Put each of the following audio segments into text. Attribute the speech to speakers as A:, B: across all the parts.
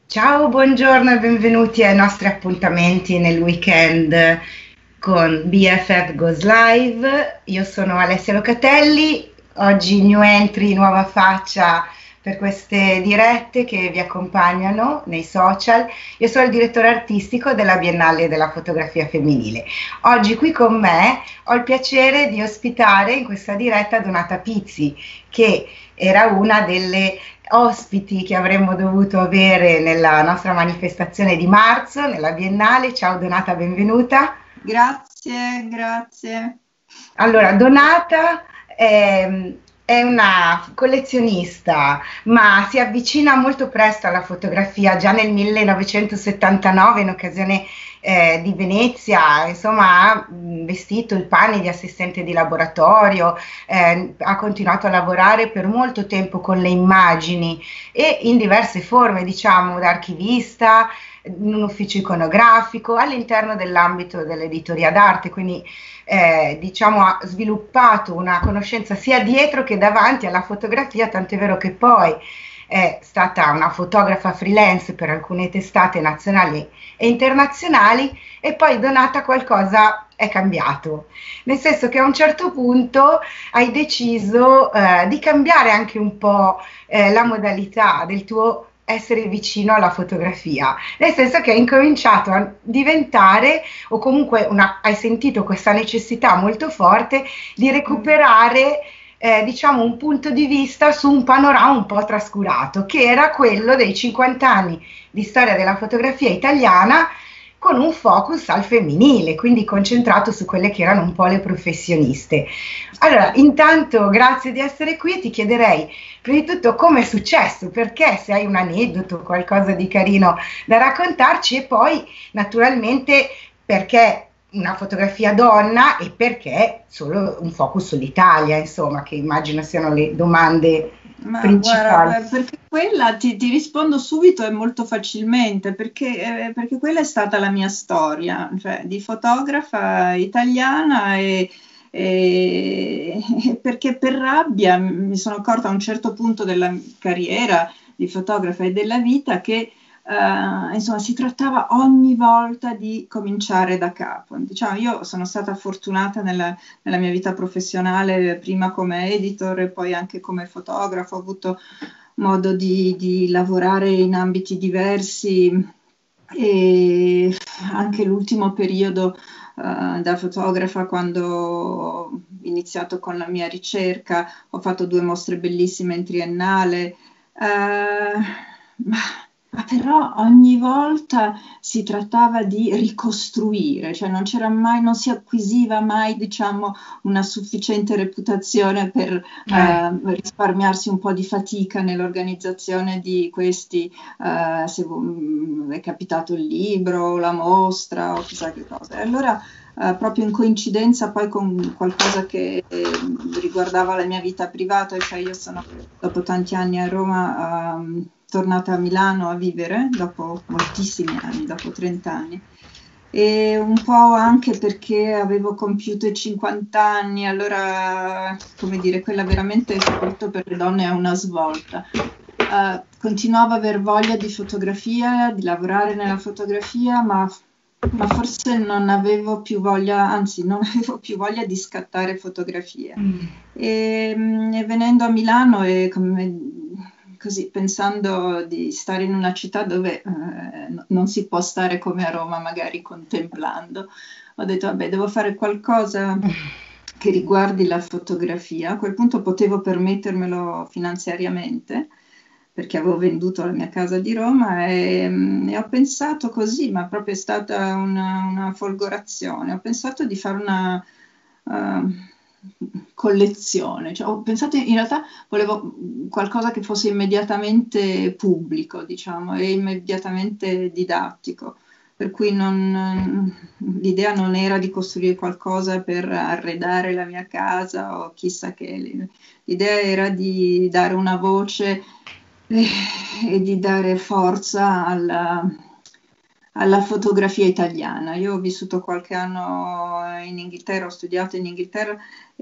A: Ciao, buongiorno e benvenuti ai nostri appuntamenti nel weekend con BFF Goes Live. Io sono Alessia Locatelli, oggi new entry, nuova faccia per queste dirette che vi accompagnano nei social. Io sono il direttore artistico della Biennale della fotografia femminile. Oggi qui con me ho il piacere di ospitare in questa diretta Donata Pizzi, che era una delle ospiti che avremmo dovuto avere nella nostra manifestazione di marzo, nella Biennale. Ciao Donata, benvenuta.
B: Grazie, grazie.
A: Allora, Donata è una collezionista, ma si avvicina molto presto alla fotografia, già nel 1979 in occasione di Venezia, insomma, ha vestito il pane di assistente di laboratorio, ha continuato a lavorare per molto tempo con le immagini e in diverse forme, diciamo, da archivista, in un ufficio iconografico, all'interno dell'ambito dell'editoria d'arte, quindi diciamo, ha sviluppato una conoscenza sia dietro che davanti alla fotografia, tant'è vero che poi è stata una fotografa freelance per alcune testate nazionali e internazionali e poi Donata qualcosa è cambiato, nel senso che a un certo punto hai deciso di cambiare anche un po' la modalità del tuo essere vicino alla fotografia, nel senso che hai incominciato a diventare, o comunque hai sentito questa necessità molto forte di recuperare diciamo un punto di vista su un panorama un po' trascurato, che era quello dei 50 anni di storia della fotografia italiana con un focus al femminile, quindi concentrato su quelle che erano un po' le professioniste. Allora, intanto grazie di essere qui e ti chiederei prima di tutto come è successo, perché se hai un aneddoto, qualcosa di carino da raccontarci e poi naturalmente perché una fotografia donna e perché solo un focus sull'Italia, insomma, che immagino siano le domande
B: Ma
A: principali.
B: guarda, perché quella ti rispondo subito e molto facilmente, perché quella è stata la mia storia, cioè di fotografa italiana e perché per rabbia mi sono accorta a un certo punto della carriera di fotografa e della vita che insomma, si trattava ogni volta di cominciare da capo. Diciamo, io sono stata fortunata nella mia vita professionale, prima come editor e poi anche come fotografo, ho avuto modo di lavorare in ambiti diversi e anche l'ultimo periodo da fotografa, quando ho iniziato con la mia ricerca, ho fatto 2 mostre bellissime in triennale. Ma però ogni volta si trattava di ricostruire, cioè non c'era mai, non si acquisiva mai, diciamo, una sufficiente reputazione per risparmiarsi un po' di fatica nell'organizzazione di questi, se è capitato il libro, la mostra o chissà che cosa. E allora proprio in coincidenza poi con qualcosa che riguardava la mia vita privata, cioè io sono dopo tanti anni a Roma tornata a Milano a vivere, dopo moltissimi anni, dopo 30 anni, e un po' anche perché avevo compiuto i 50 anni, allora, come dire, quella veramente, soprattutto per le donne, è una svolta. Continuavo ad aver voglia di fotografia, di lavorare nella fotografia, ma forse non avevo più voglia, anzi non avevo più voglia di scattare fotografie. E venendo a Milano e così pensando di stare in una città dove non si può stare come a Roma, magari contemplando, ho detto vabbè, devo fare qualcosa che riguardi la fotografia. A quel punto potevo permettermelo finanziariamente, perché avevo venduto la mia casa di Roma e ho pensato così, ma proprio è stata una folgorazione. Ho pensato di fare una collezione, cioè, ho pensato in realtà volevo qualcosa che fosse immediatamente pubblico, diciamo, e immediatamente didattico. Per cui l'idea non era di costruire qualcosa per arredare la mia casa o chissà che, l'idea era di dare una voce e di dare forza alla fotografia italiana. Io ho vissuto qualche anno in Inghilterra, ho studiato in Inghilterra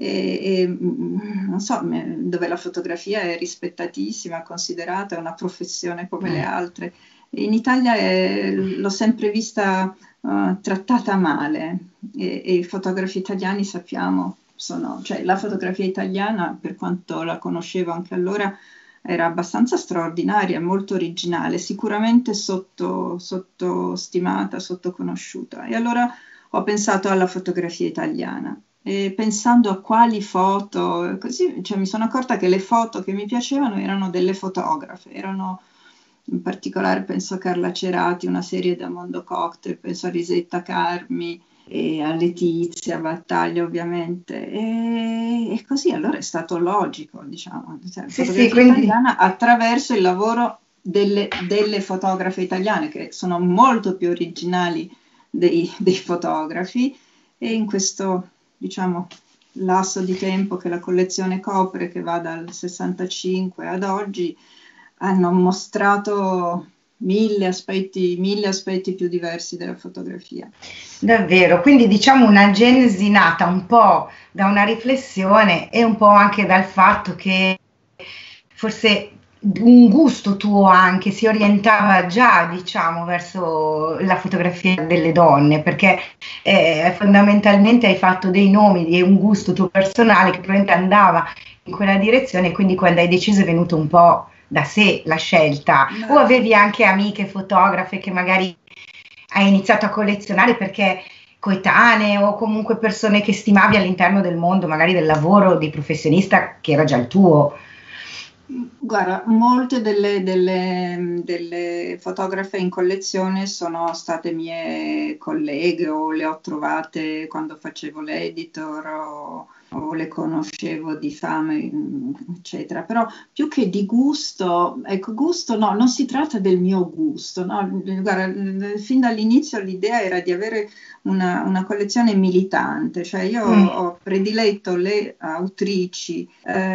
B: non so, dove la fotografia è rispettatissima, considerata una professione come le altre. In Italia l'ho sempre vista trattata male e i fotografi italiani sappiamo cioè la fotografia italiana, per quanto la conoscevo anche allora, era abbastanza straordinaria, molto originale, sicuramente sottostimata, sottoconosciuta. E allora ho pensato alla fotografia italiana. E pensando a quali foto, così, cioè, mi sono accorta che le foto che mi piacevano erano delle fotografe, erano in particolare penso a Carla Cerati, una serie da Mondo Cocktail, penso a Risetta Carmi e a Letizia Battaglia ovviamente, e così allora è stato logico, diciamo, cioè,
A: Sì,
B: fotografia
A: quindi
B: italiana attraverso il lavoro delle fotografe italiane che sono molto più originali dei fotografi, e in questo, diciamo, lasso di tempo che la collezione copre, che va dal 65 ad oggi, hanno mostrato mille aspetti più diversi della fotografia.
A: davvero, quindi diciamo una genesi nata un po' da una riflessione e un po' anche dal fatto che forse un gusto tuo anche si orientava già, diciamo, verso la fotografia delle donne, perché fondamentalmente hai fatto dei nomi e un gusto tuo personale che probabilmente andava in quella direzione, quindi quando hai deciso è venuto un po' da sé la scelta, o avevi anche amiche fotografe che magari hai iniziato a collezionare perché coetanee o comunque persone che stimavi all'interno del mondo, magari del lavoro di professionista che era già il tuo.
B: Guarda, molte delle fotografe in collezione sono state mie colleghe, o le ho trovate quando facevo l'editor, o le conoscevo di fame, eccetera. Però più che di gusto, ecco, gusto no, non si tratta del mio gusto, no? Guarda, fin dall'inizio l'idea era di avere una collezione militante, cioè io ho prediletto le autrici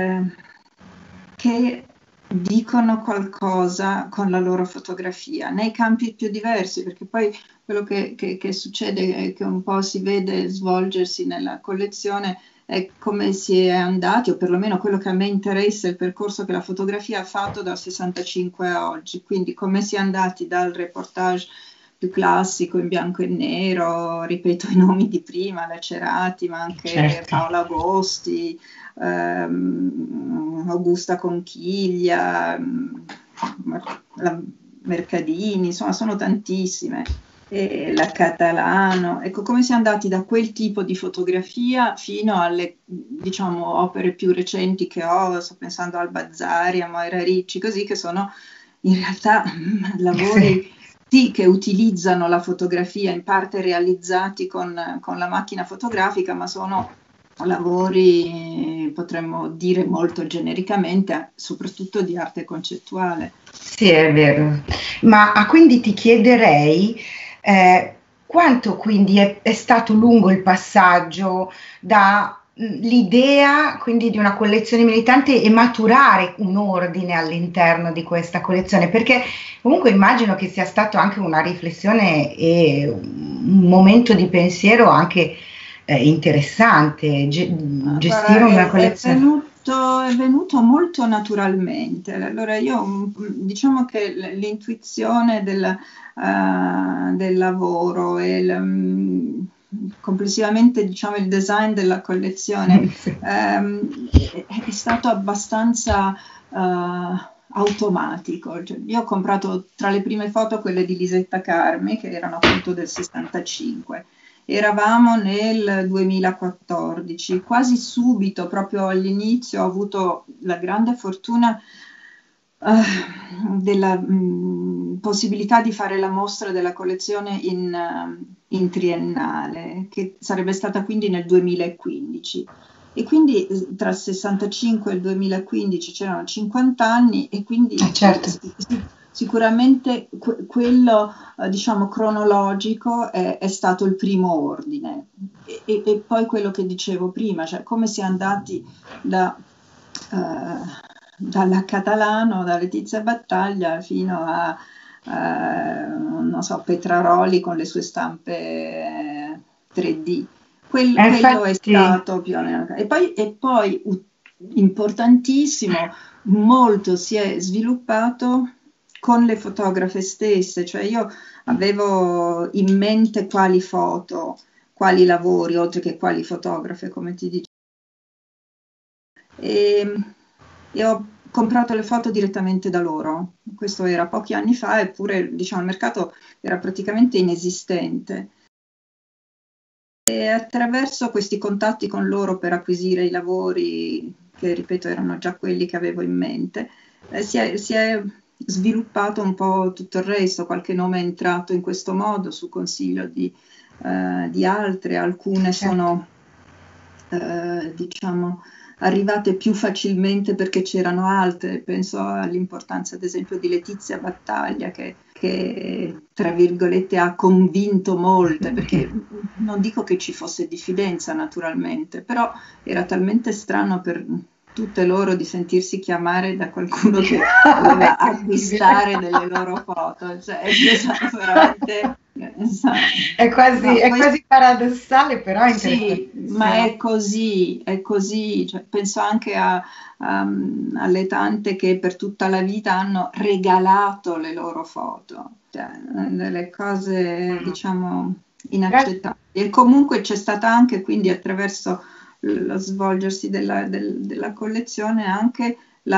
B: che dicono qualcosa con la loro fotografia, nei campi più diversi, perché poi quello che succede è che un po' si vede svolgersi nella collezione è come si è andati, o perlomeno quello che a me interessa, il percorso che la fotografia ha fatto dal 65 a oggi, quindi come si è andati dal reportage più classico in bianco e nero, ripeto i nomi di prima, la Cerati, ma anche
A: Certo.
B: Paola Agosti, Augusta Conchiglia, la Mercadini, insomma sono tantissime, e la Catalano. Ecco, come si è andati da quel tipo di fotografia fino alle, diciamo, opere più recenti che ho, sto pensando al Bazzari, a Moira Ricci, così, che sono in realtà lavori sì, che utilizzano la fotografia, in parte realizzati con la macchina fotografica, ma sono lavori, potremmo dire molto genericamente, soprattutto di arte concettuale.
A: Sì, è vero. Ma quindi ti chiederei quanto quindi è stato lungo il passaggio dall'idea quindi di una collezione militante e maturare un ordine all'interno di questa collezione, perché comunque immagino che sia stato anche una riflessione e un momento di pensiero anche interessante, gestire
B: Guarda,
A: una collezione.
B: è venuto molto naturalmente. Allora io diciamo che l'intuizione del lavoro e complessivamente diciamo il design della collezione è stato abbastanza automatico. Cioè, io ho comprato tra le prime foto quelle di Lisetta Carmi, che erano appunto del 65. Eravamo nel 2014, quasi subito, proprio all'inizio, ho avuto la grande fortuna della possibilità di fare la mostra della collezione in triennale, che sarebbe stata quindi nel 2015. E quindi tra il 65 e il 2015 c'erano 50 anni, e quindi
A: Certo.
B: sicuramente quello diciamo cronologico è stato il primo ordine, e poi quello che dicevo prima, cioè come si è andati dalla Catalano, da Letizia Battaglia fino a non so, Petraroli con le sue stampe 3D. Quello è
A: Infatti,
B: stato più o meno. E poi importantissimo, molto si è sviluppato con le fotografe stesse, cioè io avevo in mente quali foto, quali lavori, oltre che quali fotografe, come ti dicevo. E ho comprato le foto direttamente da loro. Questo era pochi anni fa, eppure diciamo, il mercato era praticamente inesistente. E attraverso questi contatti con loro per acquisire i lavori, che ripeto erano già quelli che avevo in mente, si è sviluppato un po' tutto il resto. Qualche nome è entrato in questo modo su consiglio di altre, alcune sono diciamo arrivate più facilmente perché c'erano altre. Penso all'importanza ad esempio di Letizia Battaglia che tra virgolette ha convinto molte, perché non dico che ci fosse diffidenza naturalmente, però era talmente strano per tutte loro di sentirsi chiamare da qualcuno che voleva acquistare delle loro foto, cioè è veramente
A: è quasi paradossale, però è interessante.
B: Sì, ma è così, cioè, penso anche alle tante che per tutta la vita hanno regalato le loro foto, cioè, delle cose diciamo inaccettabili. E comunque c'è stata anche, quindi attraverso lo svolgersi della collezione, anche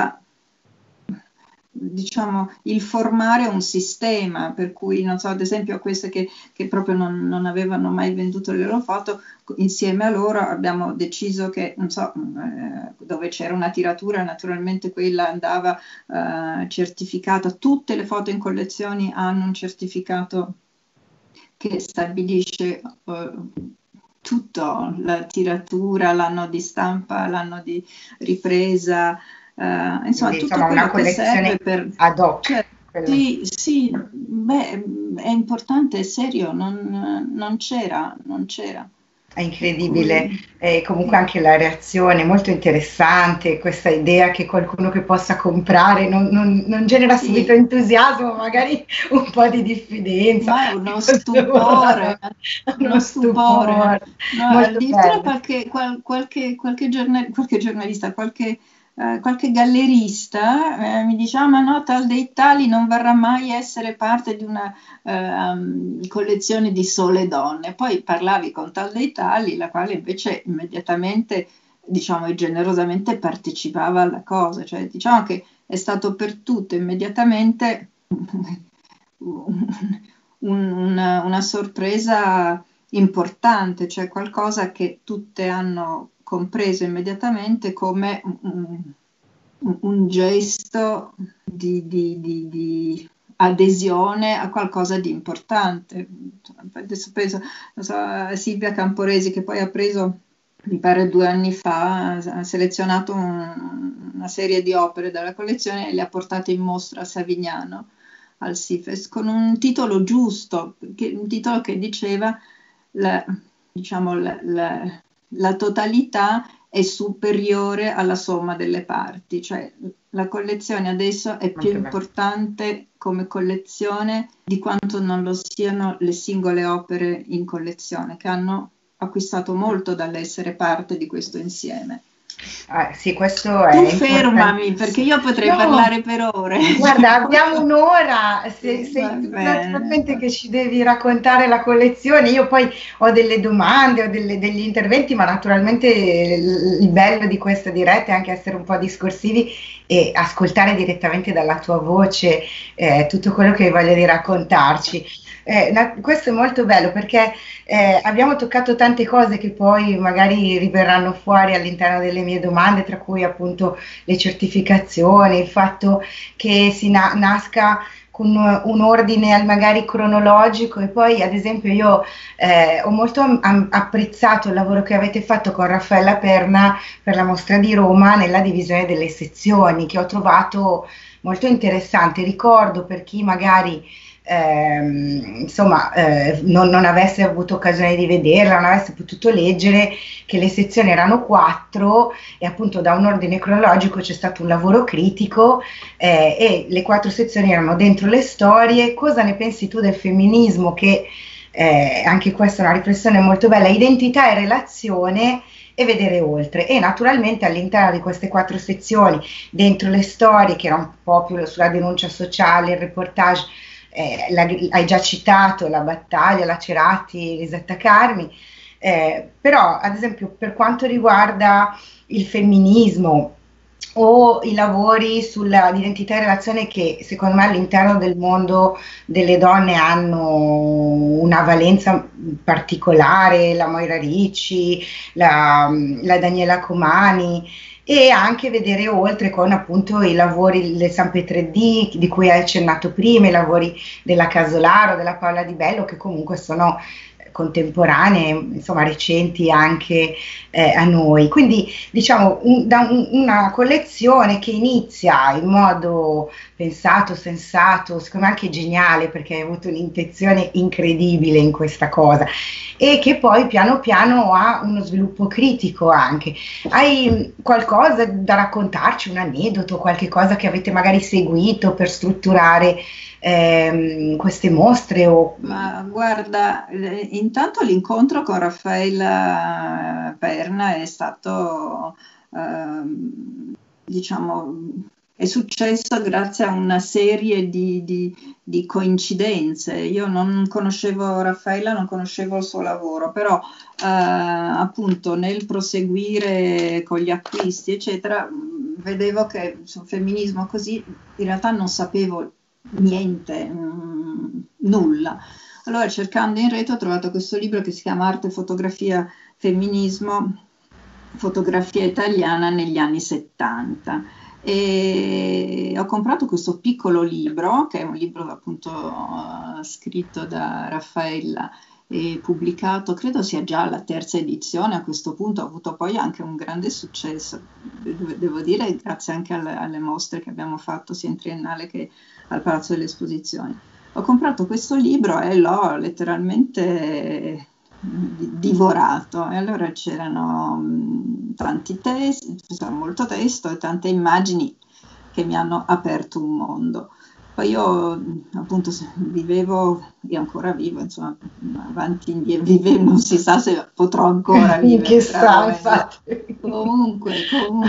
B: diciamo, il formare un sistema, per cui, non so, ad esempio queste che proprio non avevano mai venduto le loro foto, insieme a loro abbiamo deciso che, non so, dove c'era una tiratura, naturalmente quella andava certificata. Tutte le foto in collezioni hanno un certificato che stabilisce tutto, la tiratura, l'anno di stampa, l'anno di ripresa, insomma tutto quello
A: una
B: che serve
A: per ad hoc.
B: Cioè, sì, beh, è importante, è serio, non c'era.
A: È incredibile, comunque anche la reazione è molto interessante, questa idea che qualcuno che possa comprare non genera subito entusiasmo, magari un po' di diffidenza.
B: Ma è uno stupore,
A: uno stupore.
B: No, addirittura qualche giornalista, qualche gallerista mi diceva: ma no, tal dei tali non vorrà mai essere parte di una collezione di sole donne. Poi parlavi con tal dei tali, la quale invece immediatamente, diciamo, e generosamente partecipava alla cosa, cioè diciamo che è stato per tutte immediatamente una sorpresa importante, cioè qualcosa che tutte hanno compreso immediatamente come un gesto di adesione a qualcosa di importante. Adesso penso, non so, a Silvia Camporesi, che poi ha preso, mi pare 2 anni fa, ha selezionato una serie di opere dalla collezione e le ha portate in mostra a Savignano al SIFES con un titolo giusto, un titolo che diceva diciamo, la totalità è superiore alla somma delle parti, cioè la collezione adesso è più importante come collezione di quanto non lo siano le singole opere in collezione, che hanno acquistato molto dall'essere parte di questo insieme.
A: Sì, questo è
B: tu fermami perché io potrei parlare per ore.
A: Guarda, abbiamo un'ora, sei tu naturalmente che ci devi raccontare la collezione. Io poi ho delle domande, ho degli interventi, ma naturalmente il bello di questa diretta è anche essere un po' discorsivi e ascoltare direttamente dalla tua voce tutto quello che hai voglia di raccontarci. Questo è molto bello perché abbiamo toccato tante cose che poi magari riverranno fuori all'interno delle mie domande, tra cui appunto le certificazioni, il fatto che si nasca con un ordine magari cronologico. E poi ad esempio io ho molto apprezzato il lavoro che avete fatto con Raffaella Perna per la mostra di Roma nella divisione delle sezioni, che ho trovato molto interessante. Ricordo, per chi magari non avesse avuto occasione di vederla, non avesse potuto leggere, che le sezioni erano 4 e appunto da un ordine cronologico c'è stato un lavoro critico e le 4 sezioni erano dentro le storie. Cosa ne pensi tu del femminismo che anche questa è una riflessione molto bella, identità e relazione e vedere oltre. E naturalmente all'interno di queste 4 sezioni, dentro le storie, che era un po' più sulla denuncia sociale, il reportage, hai già citato la battaglia, la Cerati, Elisetta Carmi, però ad esempio per quanto riguarda il femminismo o i lavori sull'identità e relazione che secondo me all'interno del mondo delle donne hanno una valenza particolare, la Moira Ricci, la Daniela Comani, e anche vedere oltre con appunto i lavori del San Petre-D di cui hai accennato prima, i lavori della Casolaro, della Paola Di Bello, che comunque sono contemporanee, insomma recenti anche a noi. Quindi diciamo una collezione che inizia in modo pensato, sensato, secondo me anche geniale, perché hai avuto un'intenzione incredibile in questa cosa, e che poi piano piano ha uno sviluppo critico anche. Hai qualcosa da raccontarci, un aneddoto, qualche cosa che avete magari seguito per strutturare queste mostre?
B: Ma guarda, intanto l'incontro con Raffaella Perna è stato, diciamo, è successo grazie a una serie di coincidenze. Io non conoscevo Raffaella, non conoscevo il suo lavoro, però appunto nel proseguire con gli acquisti, eccetera, vedevo che sul femminismo così in realtà non sapevo niente, nulla. Allora, cercando in rete ho trovato questo libro che si chiama Arte, fotografia, femminismo, fotografia italiana negli anni 70. E ho comprato questo piccolo libro, che è un libro appunto scritto da Raffaella e pubblicato, credo sia già la 3ª edizione a questo punto, ha avuto poi anche un grande successo, devo dire, grazie anche alle mostre che abbiamo fatto sia in Triennale che al Palazzo delle Esposizioni. Ho comprato questo libro e l'ho letteralmente divorato, e allora c'erano tanti testi, molto testo e tante immagini che mi hanno aperto un mondo. Poi io appunto vivevo, e ancora vivo, insomma, avanti e indietro, vivevo, non si sa se potrò ancora vivere.
A: Chissà, infatti.
B: Comunque,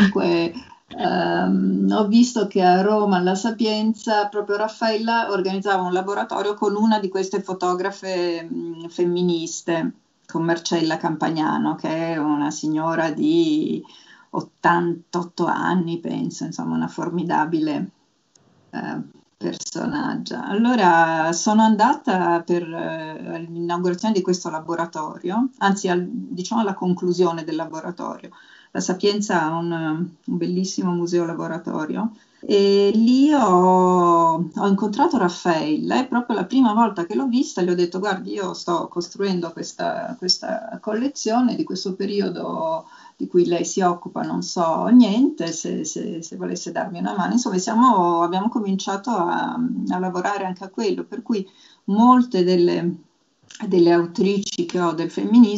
B: ho visto che a Roma, alla Sapienza, proprio Raffaella organizzava un laboratorio con una di queste fotografe femministe, con Marcella Campagnano, che è una signora di 88 anni, penso, insomma, una formidabile personaggio. Allora sono andata per l'inaugurazione di questo laboratorio, anzi diciamo alla conclusione del laboratorio. La Sapienza ha un bellissimo museo laboratorio e lì ho incontrato Raffaella, e proprio la prima volta che l'ho vista gli ho detto: guardi, io sto costruendo questa collezione di questo periodo di cui lei si occupa, non so niente, se volesse darmi una mano. Insomma, abbiamo cominciato a lavorare anche a quello, per cui molte delle autrici che ho del femminismo,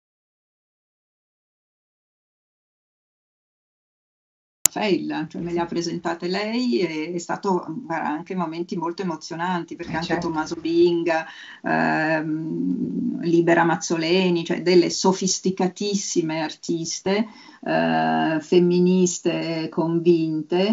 B: Raffaella, cioè me le ha presentate lei, e è stato anche momenti molto emozionanti, perché anche
A: certo.
B: Tommaso Binga, Libera Mazzoleni, cioè delle sofisticatissime artiste, femministe convinte,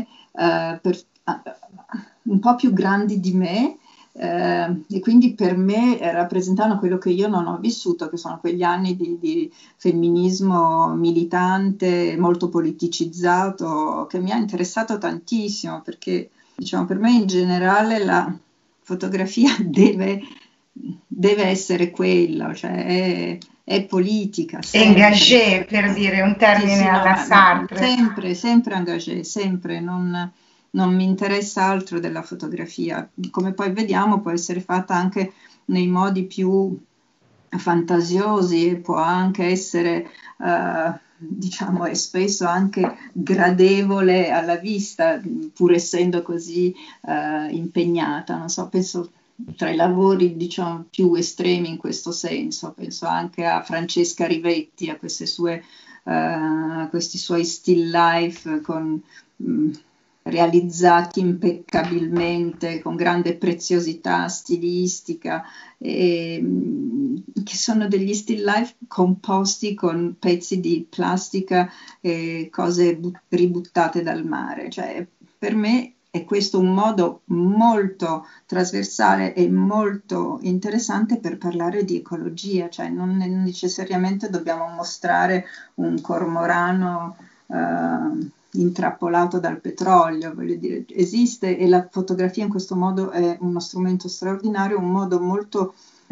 B: un po' più grandi di me, e quindi per me rappresentavano quello che io non ho vissuto, che sono quegli anni di femminismo militante, molto politicizzato, che mi ha interessato tantissimo, perché diciamo per me in generale la fotografia deve essere quella, cioè è politica.
A: Engagé, per dire un termine
B: Sì,
A: alla Sartre.
B: sempre engagé, sempre, non mi interessa altro della fotografia. Come poi vediamo, può essere fatta anche nei modi più fantasiosi, può anche essere, diciamo, è spesso anche gradevole alla vista, pur essendo così impegnata. Non so, penso tra i lavori, diciamo, più estremi in questo senso, penso anche a Francesca Rivetti, a questi suoi still life con realizzati impeccabilmente, con grande preziosità stilistica, che sono degli still life composti con pezzi di plastica e cose ributtate dal mare. Cioè, per me è questo un modo molto trasversale e molto interessante per parlare di ecologia, cioè non necessariamente dobbiamo mostrare un cormorano intrappolato dal petrolio, voglio dire, esiste, e la fotografia in questo modo è uno strumento straordinario, un modo molto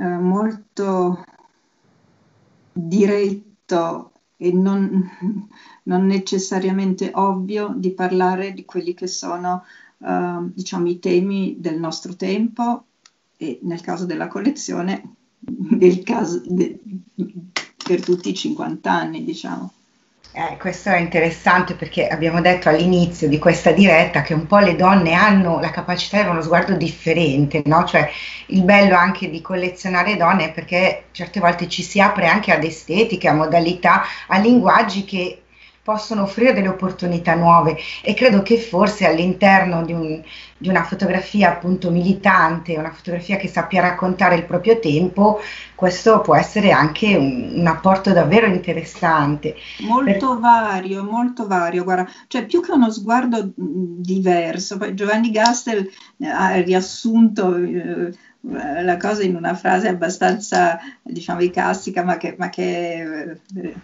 B: diretto e non necessariamente ovvio di parlare di quelli che sono diciamo i temi del nostro tempo, e nel caso della collezione per tutti i 50 anni, diciamo.
A: Questo è interessante perché abbiamo detto all'inizio di questa diretta che un po' le donne hanno la capacità di avere uno sguardo differente, no? Cioè il bello anche di collezionare donne è perché certe volte ci si apre anche ad estetiche, a modalità, a linguaggi che possono offrire delle opportunità nuove, e credo che forse all'interno di una fotografia appunto militante, una fotografia che sappia raccontare il proprio tempo, questo può essere anche un apporto davvero interessante.
B: Molto vario, guarda, cioè più che uno sguardo diverso. Poi Giovanni Gastel ha riassunto la cosa in una frase abbastanza, diciamo, icastica, ma che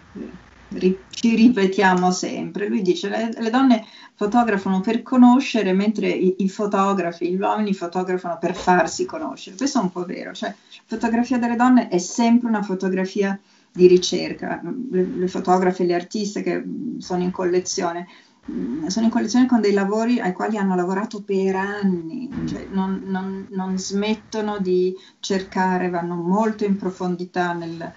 B: ci ripetiamo sempre. Lui dice: le donne fotografano per conoscere, mentre i fotografi, gli uomini fotografano per farsi conoscere. Questo è un po' vero, cioè la fotografia delle donne è sempre una fotografia di ricerca. Le fotografe e le artiste che sono in collezione con dei lavori ai quali hanno lavorato per anni, cioè non smettono di cercare, vanno molto in profondità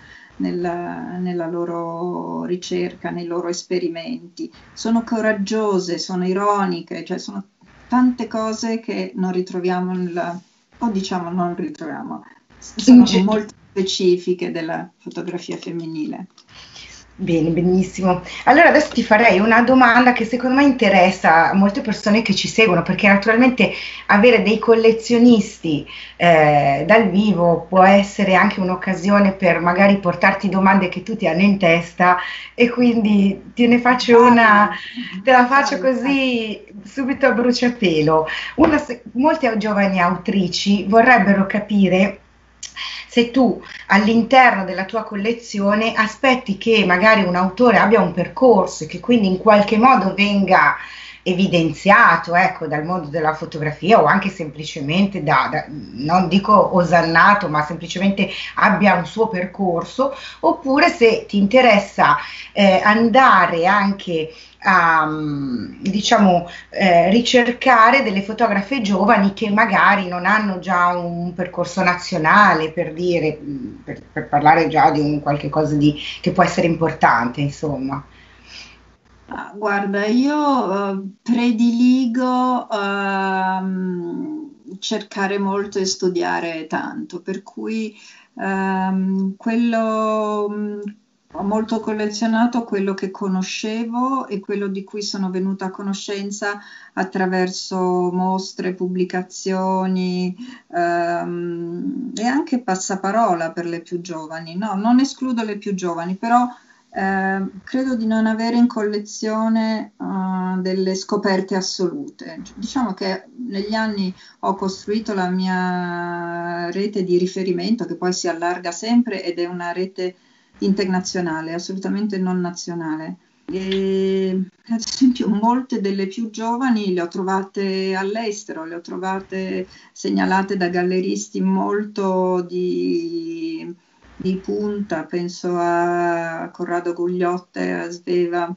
B: nella loro ricerca, nei loro esperimenti. Sono coraggiose, sono ironiche, cioè sono tante cose che non ritroviamo non ritroviamo, sono molto specifiche della fotografia femminile.
A: Bene, benissimo. Allora adesso ti farei una domanda che secondo me interessa a molte persone che ci seguono, perché naturalmente avere dei collezionisti dal vivo può essere anche un'occasione per magari portarti domande che tu ti hanno in testa, e quindi te ne faccio te la faccio così subito a bruciapelo. Molte giovani autrici vorrebbero capire se tu all'interno della tua collezione aspetti che magari un autore abbia un percorso e che quindi in qualche modo venga evidenziato, ecco, dal mondo della fotografia, o anche semplicemente non dico osannato, ma semplicemente abbia un suo percorso, oppure se ti interessa andare anche a diciamo ricercare delle fotografe giovani che magari non hanno già un percorso nazionale, per dire, per parlare già di un qualche cosa che può essere importante, insomma.
B: Guarda, io prediligo cercare molto e studiare tanto, per cui quello ho molto collezionato quello che conoscevo e quello di cui sono venuta a conoscenza attraverso mostre, pubblicazioni e anche passaparola per le più giovani. No, non escludo le più giovani, però credo di non avere in collezione delle scoperte assolute. Diciamo che negli anni ho costruito la mia rete di riferimento, che poi si allarga sempre ed è una rete internazionale, assolutamente non nazionale. E, ad esempio, molte delle più giovani le ho trovate all'estero, le ho trovate segnalate da galleristi molto di punta, penso a Corrado Gugliotte, a Sveva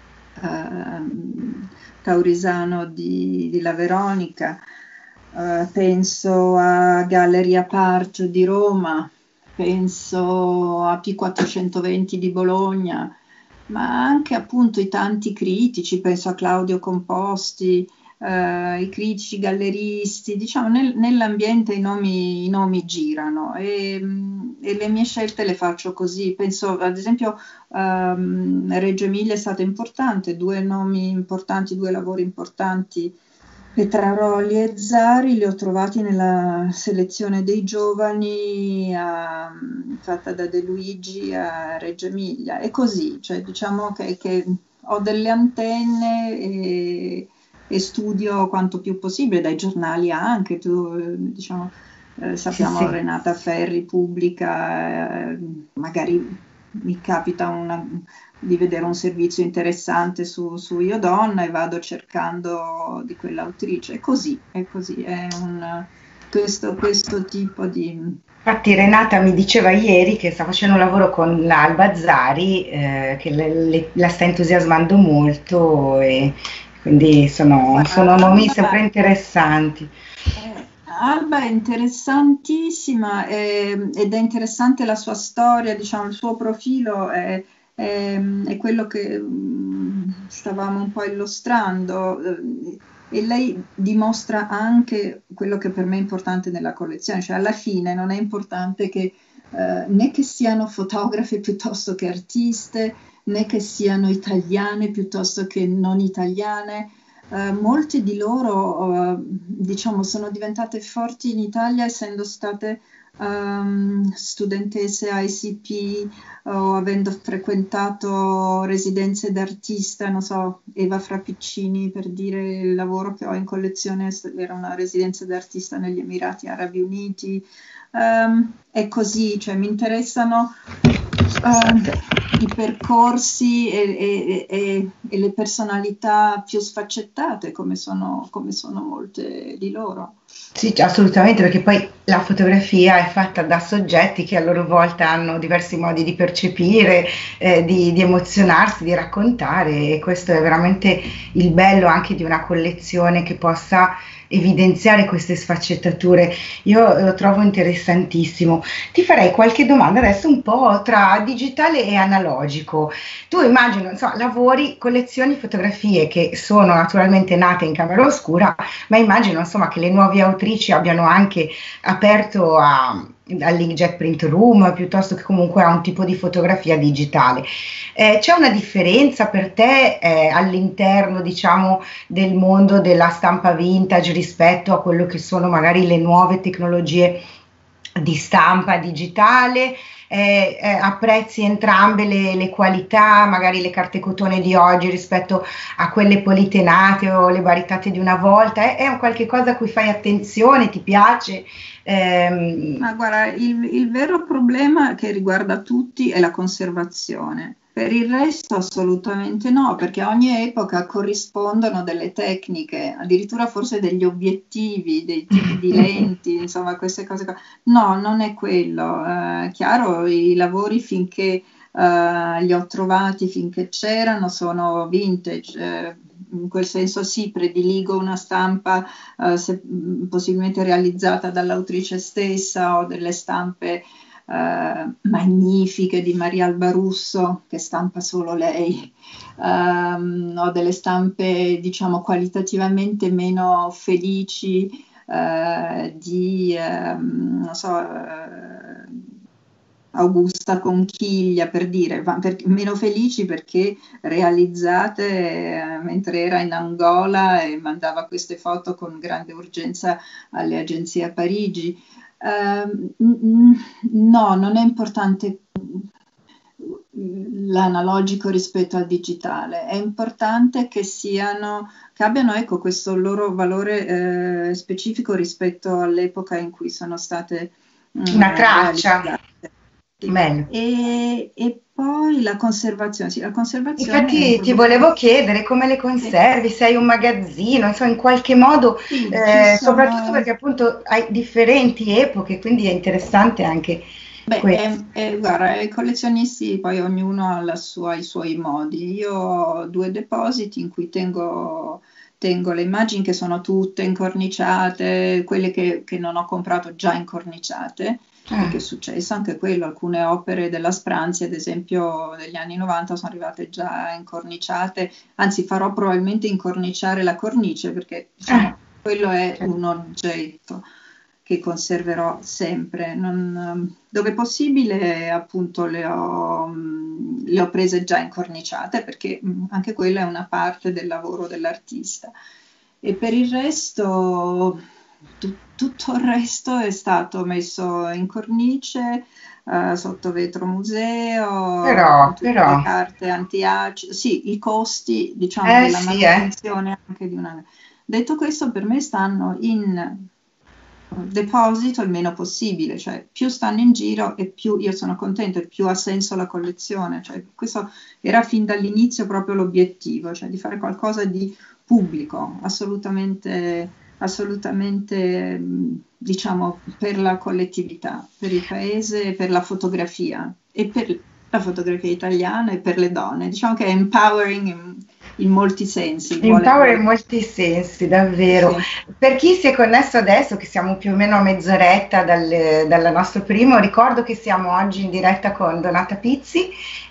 B: Caurisano di La Veronica, penso a Galleria Part di Roma, penso a P420 di Bologna, ma anche appunto i tanti critici, penso a Claudio Composti, i critici galleristi, diciamo nell'ambiente i nomi girano, e e le mie scelte le faccio così. Penso, ad esempio, Reggio Emilia è stato importante, 2 nomi importanti, 2 lavori importanti. Petraroli e Zari li ho trovati nella selezione dei giovani fatta da De Luigi a Reggio Emilia. E così, cioè, diciamo che ho delle antenne e studio quanto più possibile, dai giornali anche, diciamo,
A: Sì,
B: sappiamo
A: sì.
B: Renata Ferri pubblica, magari mi capita di vedere un servizio interessante su Io Donna e vado cercando di quell'autrice. È così, questo tipo di...
A: Infatti Renata mi diceva ieri che sta facendo un lavoro con Alba Zari, che la sta entusiasmando molto e quindi sono nomi sempre
B: Alba,
A: interessanti.
B: Alba è interessantissima, ed è interessante la sua storia, diciamo, il suo profilo è quello che stavamo un po' illustrando, e lei dimostra anche quello che per me è importante nella collezione, cioè alla fine non è importante né che siano fotografe piuttosto che artiste, né che siano italiane piuttosto che non italiane. Molte di loro, diciamo, sono diventate forti in Italia essendo state studentesse ICP o avendo frequentato residenze d'artista, non so, Eva Frappiccini, per dire, il lavoro che ho in collezione era una residenza d'artista negli Emirati Arabi Uniti. È così, cioè mi interessano i percorsi e le personalità più sfaccettate, come sono molte di loro.
A: Sì, assolutamente, perché poi la fotografia è fatta da soggetti che a loro volta hanno diversi modi di percepire, di emozionarsi, di raccontare e questo è veramente il bello anche di una collezione che possa evidenziare queste sfaccettature. Io lo trovo interessantissimo. Ti farei qualche domanda adesso un po' tra digitale e analogico. Tu immagino, insomma, lavori, collezioni fotografie che sono naturalmente nate in camera oscura, ma immagino insomma che le nuove autrici abbiano anche aperto all'inkjet print room piuttosto che comunque a un tipo di fotografia digitale. C'è una differenza per te all'interno, diciamo, del mondo della stampa vintage rispetto a quello che sono magari le nuove tecnologie di stampa digitale? Apprezzi entrambe le qualità, magari le carte cotone di oggi rispetto a quelle politenate o le baritate di una volta? È un qualche cosa a cui fai attenzione, ti piace?
B: Ma guarda, il vero problema che riguarda tutti è la conservazione. Per il resto assolutamente no, perché a ogni epoca corrispondono delle tecniche, addirittura forse degli obiettivi, dei tipi di lenti, insomma queste cose qua. No, non è quello. Chiaro, i lavori finché li ho trovati, finché c'erano, sono vintage. In quel senso sì, prediligo una stampa possibilmente realizzata dall'autrice stessa o delle stampe magnifiche di Maria Alba Russo, che stampa solo lei, o delle stampe diciamo qualitativamente meno felici non so, Augusta Conchiglia, per dire, meno felici perché realizzate mentre era in Angola e mandava queste foto con grande urgenza alle agenzie a Parigi. No, non è importante l'analogico rispetto al digitale, è importante che abbiano ecco, questo loro valore specifico rispetto all'epoca in cui sono state
A: Una traccia.
B: realizzate.
A: Bello.
B: E poi la conservazione, sì, la conservazione è un
A: Infatti ti
B: problema.
A: volevo chiedere come le
B: Sì,
A: conservi, se hai un magazzino, insomma in qualche modo,
B: sì, ci
A: soprattutto
B: sono.
A: perché appunto hai differenti epoche, quindi è interessante anche
B: Beh,
A: questo.
B: guarda, i collezionisti poi ognuno ha i suoi modi. Io ho 2 depositi in cui tengo le immagini che sono tutte incorniciate, quelle che non ho comprato già incorniciate, perché è
A: Ah,
B: successo anche quello. Alcune opere della Spranzi, ad esempio degli anni 90, sono arrivate già incorniciate, anzi farò probabilmente incorniciare la cornice, perché
A: ah,
B: diciamo quello è
A: cioè,
B: un oggetto che conserverò sempre. Dove possibile, appunto, le ho prese già incorniciate, perché anche quella è una parte del lavoro dell'artista. E per il resto, tutto il resto è stato messo in cornice, sotto vetro museo, con tutte le
A: Però,
B: carte anti-acido. Sì, i costi, diciamo, della
A: sì,
B: manutenzione anche di una... Detto questo, per me stanno in deposito il meno possibile, cioè più stanno in giro e più io sono contenta e più ha senso la collezione. Cioè, questo era fin dall'inizio proprio l'obiettivo, cioè di fare qualcosa di pubblico, assolutamente, diciamo, per la collettività, per il paese, per la fotografia e per la fotografia italiana e per le donne. Diciamo che è empowering in molti sensi.
A: Empower in molti sensi, davvero.
B: Sì.
A: Per chi si è connesso adesso, che siamo più o meno a mezz'oretta dal nostro primo, ricordo che siamo oggi in diretta con Donata Pizzi,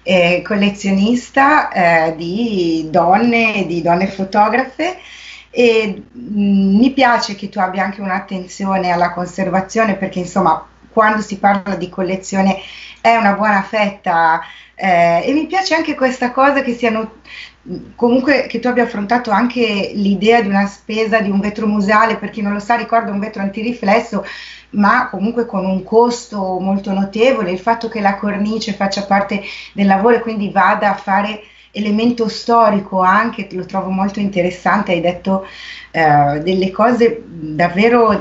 A: collezionista di donne fotografe. E mi piace che tu abbia anche un'attenzione alla conservazione, perché insomma, quando si parla di collezione è una buona fetta. E mi piace anche questa cosa che siano comunque che tu abbia affrontato anche l'idea di una spesa di un vetro museale. Per chi non lo sa, ricorda un vetro antiriflesso, ma comunque con un costo molto notevole. Il fatto che la cornice faccia parte del lavoro e quindi vada a fare elemento storico anche, lo trovo molto interessante. Hai detto delle cose davvero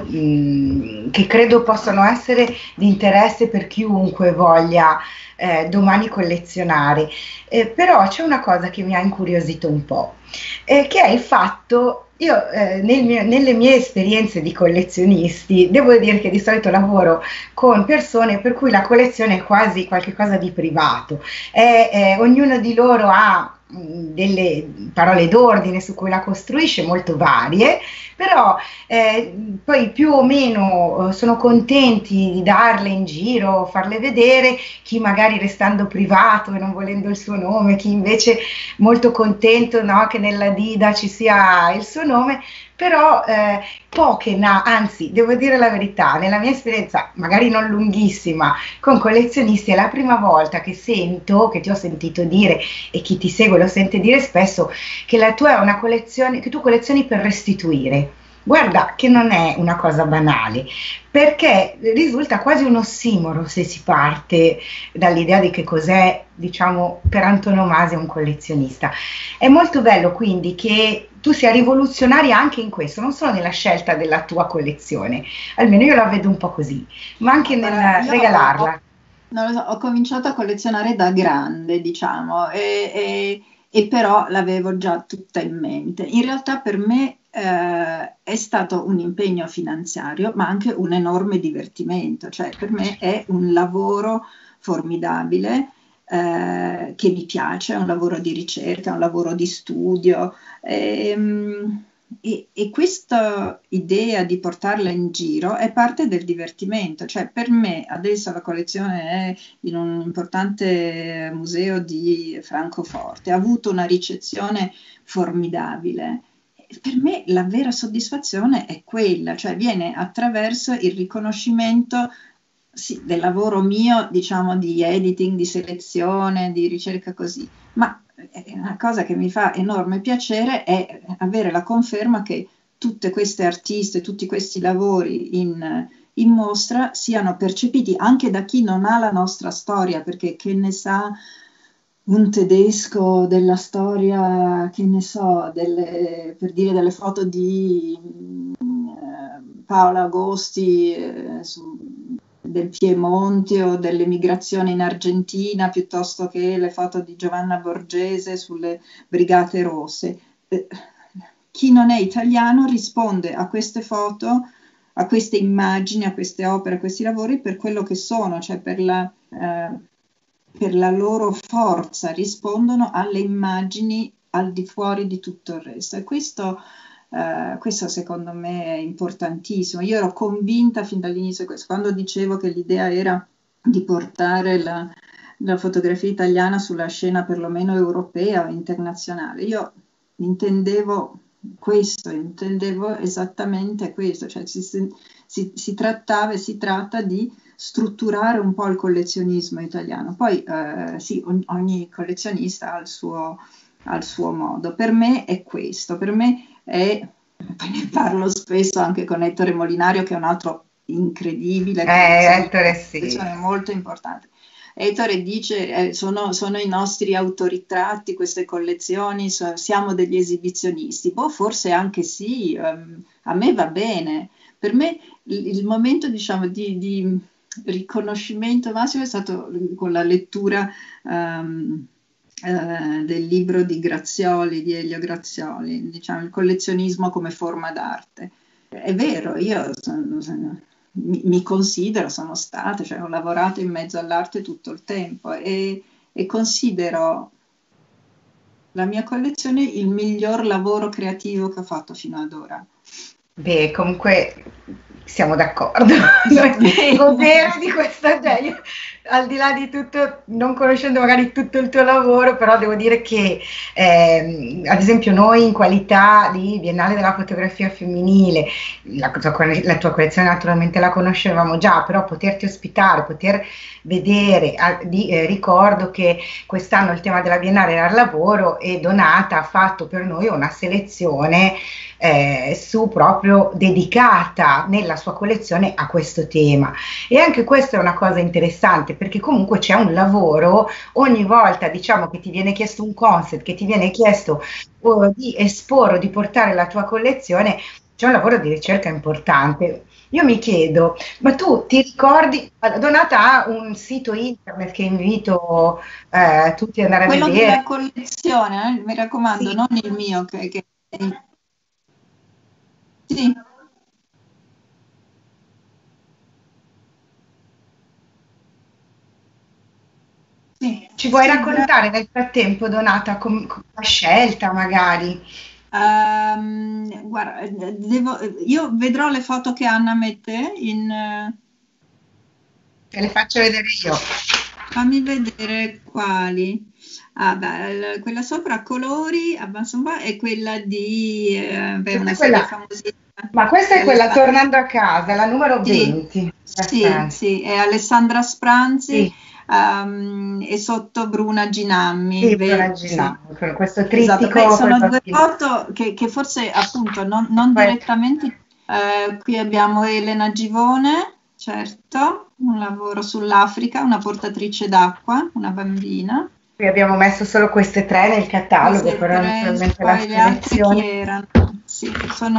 A: che credo possano essere di interesse per chiunque voglia domani collezionare. Però c'è una cosa che mi ha incuriosito un po', che è il fatto, io nelle mie esperienze di collezionisti, devo dire che di solito lavoro con persone per cui la collezione è quasi qualcosa di privato, ognuno di loro ha delle parole d'ordine su cui la costruisce, molto varie, però poi più o meno sono contenti di darle in giro, farle vedere, chi magari restando privato e non volendo il suo nome, chi invece molto contento, no, che nella dida ci sia il suo nome. Però poche, anzi devo dire la verità, nella mia esperienza magari non lunghissima con collezionisti è la prima volta che sento, che ti ho sentito dire e chi ti segue lo sente dire spesso, che la tua è una collezione, che tu collezioni per restituire. Guarda che non è una cosa banale, perché risulta quasi un ossimoro se si parte dall'idea di che cos'è, diciamo, per antonomasia un collezionista. È molto bello quindi che tu sia rivoluzionaria anche in questo, non solo nella scelta della tua collezione, almeno io la vedo un po' così, ma anche nel
B: Guarda, io
A: regalarla.
B: non lo so, ho cominciato a collezionare da grande, diciamo, e però l'avevo già tutta in mente. In realtà per me è stato un impegno finanziario, ma anche un enorme divertimento. Cioè, per me è un lavoro formidabile, che mi piace, è un lavoro di ricerca, è un lavoro di studio. E questa idea di portarla in giro è parte del divertimento. Cioè, per me adesso la collezione è in un importante museo di Francoforte, ha avuto una ricezione formidabile. Per me la vera soddisfazione è quella, cioè viene attraverso il riconoscimento, sì, del lavoro mio, diciamo, di editing, di selezione, di ricerca così, ma una cosa che mi fa enorme piacere è avere la conferma che tutte queste artiste, tutti questi lavori in mostra siano percepiti anche da chi non ha la nostra storia, perché che ne sa un tedesco della storia, che ne so, per dire delle foto di Paola Agosti del Piemonte o dell'emigrazione in Argentina, piuttosto che le foto di Giovanna Borgese sulle Brigate Rosse. Chi non è italiano risponde a queste foto, a queste immagini, a queste opere, a questi lavori per quello che sono, cioè per la loro forza, rispondono alle immagini al di fuori di tutto il resto. E questo secondo me è importantissimo. Io ero convinta fin dall'inizio di questo, quando dicevo che l'idea era di portare la fotografia italiana sulla scena perlomeno europea o internazionale. Io intendevo questo, intendevo esattamente questo, cioè si si trattava e si tratta di strutturare un po' il collezionismo italiano. Poi sì, ogni collezionista ha il suo modo. Per me è questo, per me è, poi ne parlo spesso anche con Ettore Molinario, che è un altro incredibile
A: Ettore,
B: collezionista,
A: sì.
B: molto importante. Ettore dice, sono i nostri autoritratti, queste collezioni, siamo degli esibizionisti. Boh, forse anche sì, a me va bene. Per me il momento, diciamo, di riconoscimento massimo è stato con la lettura del libro di Grazioli, di Elio Grazioli, diciamo, il collezionismo come forma d'arte. È vero, io mi considero, sono stata, cioè ho lavorato in mezzo all'arte tutto il tempo e considero la mia collezione il miglior lavoro creativo che ho fatto fino ad ora.
A: Beh, comunque siamo d'accordo. Godere di questa, cioè io, al di là di tutto, non conoscendo magari tutto il tuo lavoro, però devo dire che, ad esempio, noi in qualità di Biennale della fotografia femminile, la tua collezione naturalmente la conoscevamo già, però poterti ospitare, poter vedere, ricordo che quest'anno il tema della Biennale era il lavoro e Donata ha fatto per noi una selezione su proprio dedicata nella sua collezione a questo tema. E anche questa è una cosa interessante perché comunque c'è un lavoro ogni volta, diciamo, che ti viene chiesto un concept, che ti viene chiesto di esporre o di portare la tua collezione, c'è un lavoro di ricerca importante. Io mi chiedo, ma tu ti ricordi, Donata ha un sito internet che invito tutti ad andare a
B: quello
A: vedere.
B: della collezione, mi raccomando,
A: Sì.
B: non il mio, sì. Sì,
A: Ci vuoi
B: sì,
A: raccontare nel frattempo, Donata, la scelta magari?
B: guarda, io vedrò le foto che Anna mette
A: Te le faccio vedere io.
B: fammi vedere quali. Ah, beh, quella sopra a colori, avanza un po', è quella di
A: Questa
B: una
A: è
B: serie
A: quella,
B: famosissima
A: ma questa
B: di
A: è quella
B: Alessandra.
A: tornando a casa, la numero
B: Sì,
A: 20.
B: sì, sì, è Alessandra Spranzi
A: Sì,
B: e sotto Bruna Ginammi.
A: sì, Bruna
B: Sì,
A: Ginà, con questo
B: esatto. Beh,
A: trittico con i
B: sono due
A: bambini.
B: foto che forse appunto non
A: Poi-
B: direttamente. Qui abbiamo Elena Givone, certo, un lavoro sull'Africa, una portatrice d'acqua, una bambina.
A: Qui abbiamo messo solo queste tre nel catalogo,
B: Queste
A: però
B: tre,
A: naturalmente la
B: poi le altre chi
A: selezione.
B: erano? Sì,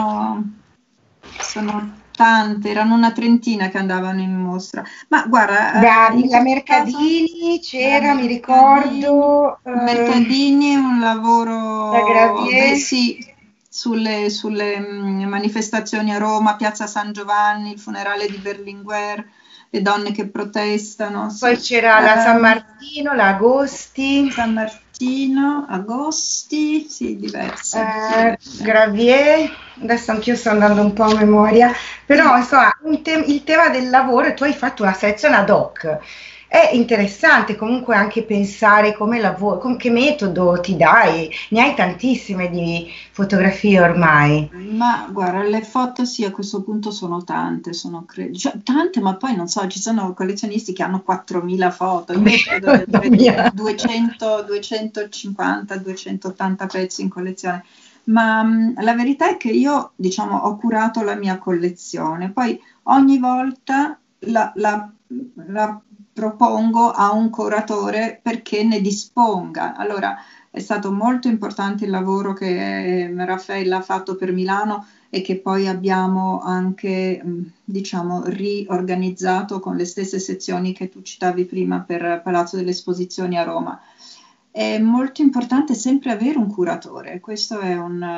B: sono tante, erano una trentina che andavano in mostra. Ma guarda, in
A: La
B: questo caso
A: Mercadini
B: la
A: c'era, mi
B: Mercadini,
A: ricordo,
B: Mercadini è un
A: la
B: lavoro, beh
A: Gravier.
B: sì, sulle manifestazioni a Roma, Piazza San Giovanni, il funerale di Berlinguer, le donne che protestano,
A: Poi
B: sì.
A: c'era la San Martino, la Agosti,
B: San Martino, Agosti, sì, diverse, diverse.
A: Gravier, adesso anch'io sto andando un po' a memoria, però
B: Sì,
A: insomma il tema del lavoro e tu hai fatto una selezione ad hoc. È interessante comunque anche pensare come lavoro, che metodo ti dai, ne hai tantissime di fotografie ormai.
B: ma guarda, le foto sì, a questo punto sono tante, cioè, tante, ma poi non so, ci sono collezionisti che hanno 4.000 foto, io credo di
A: Mamma
B: avere
A: mia.
B: 200, 250, 280 pezzi in collezione, ma la verità è che io, diciamo, ho curato la mia collezione, poi ogni volta la propongo a un curatore perché ne disponga. Allora, è stato molto importante il lavoro che Raffaella ha fatto per Milano e che poi abbiamo anche, diciamo, riorganizzato con le stesse sezioni che tu citavi prima per Palazzo delle Esposizioni a Roma. È molto importante sempre avere un curatore, questo è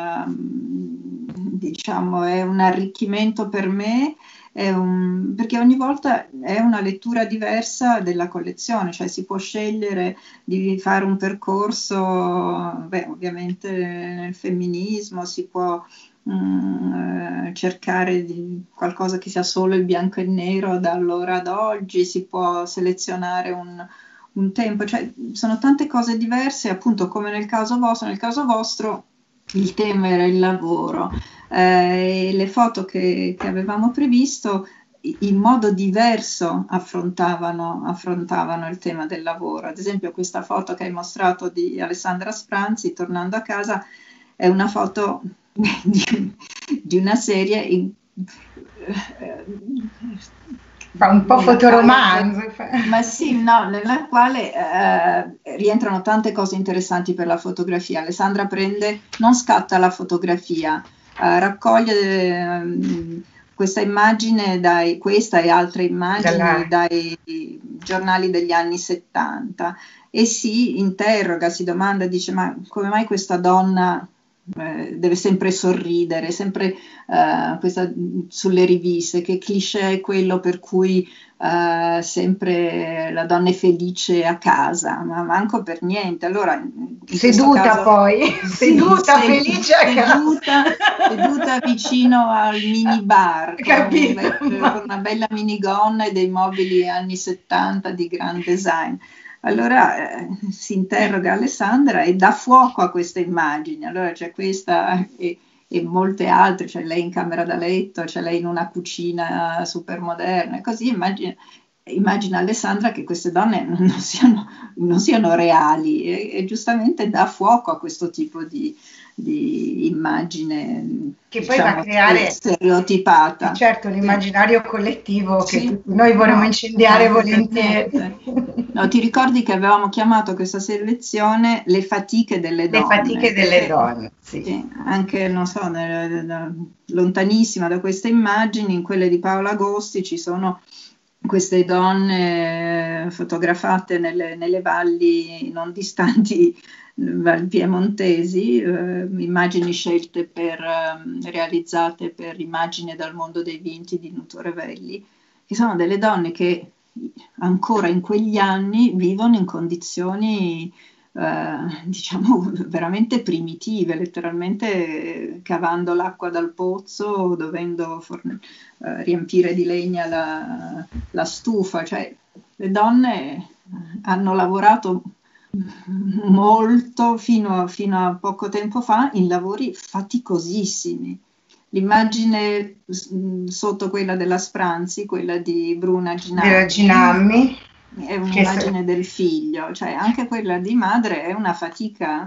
B: diciamo, è un arricchimento per me, perché ogni volta è una lettura diversa della collezione, cioè si può scegliere di fare un percorso, beh, ovviamente nel femminismo si può cercare di qualcosa che sia solo il bianco e nero da allora ad oggi, si può selezionare un tempo, cioè sono tante cose diverse, appunto come nel caso vostro il tema era il lavoro. E le foto che avevamo previsto in modo diverso affrontavano il tema del lavoro. Ad esempio questa foto che hai mostrato di Alessandra Spranzi tornando a casa è una foto di una serie
A: fa un po' fotoromanzo.
B: Ma sì, no, nella quale rientrano tante cose interessanti per la fotografia. Alessandra non scatta la fotografia, raccoglie questa immagine questa e altre immagini dai giornali degli anni 70 e si interroga, si domanda, dice: ma come mai questa donna deve sempre sorridere, sempre sulle riviste, che cliché è quello per cui sempre la donna è felice a casa, ma manco per niente. Allora,
A: seduta caso, poi, seduta felice a casa.
B: Seduta vicino al minibar con una bella minigonna e dei mobili anni 70 di gran design. Allora si interroga Alessandra e dà fuoco a queste immagini. Allora c'è questa e molte altre, c'è lei in camera da letto, c'è lei in una cucina super moderna, e così immagina Alessandra che queste donne non siano reali e giustamente dà fuoco a questo tipo di immagine
A: che poi va a creare
B: stereotipata.
A: Certo, l'immaginario collettivo che tutti noi vorremmo incendiare volentieri.
B: No, ti ricordi che avevamo chiamato questa selezione le fatiche delle donne?
A: Le fatiche delle donne, sì.
B: Anche, non so, lontanissima da queste immagini, in quelle di Paola Agosti ci sono queste donne fotografate nelle valli non distanti piemontesi, immagini scelte realizzate per Immagine dal mondo dei vinti di Nuto Revelli, che sono delle donne che ancora in quegli anni vivono in condizioni diciamo veramente primitive, letteralmente cavando l'acqua dal pozzo, dovendo riempire di legna la stufa. Cioè le donne hanno lavorato molto fino a poco tempo fa in lavori faticosissimi. L'immagine sotto quella della Spranzi, quella di Bruna Ginammi, è un'immagine del figlio, cioè anche quella di madre è una fatica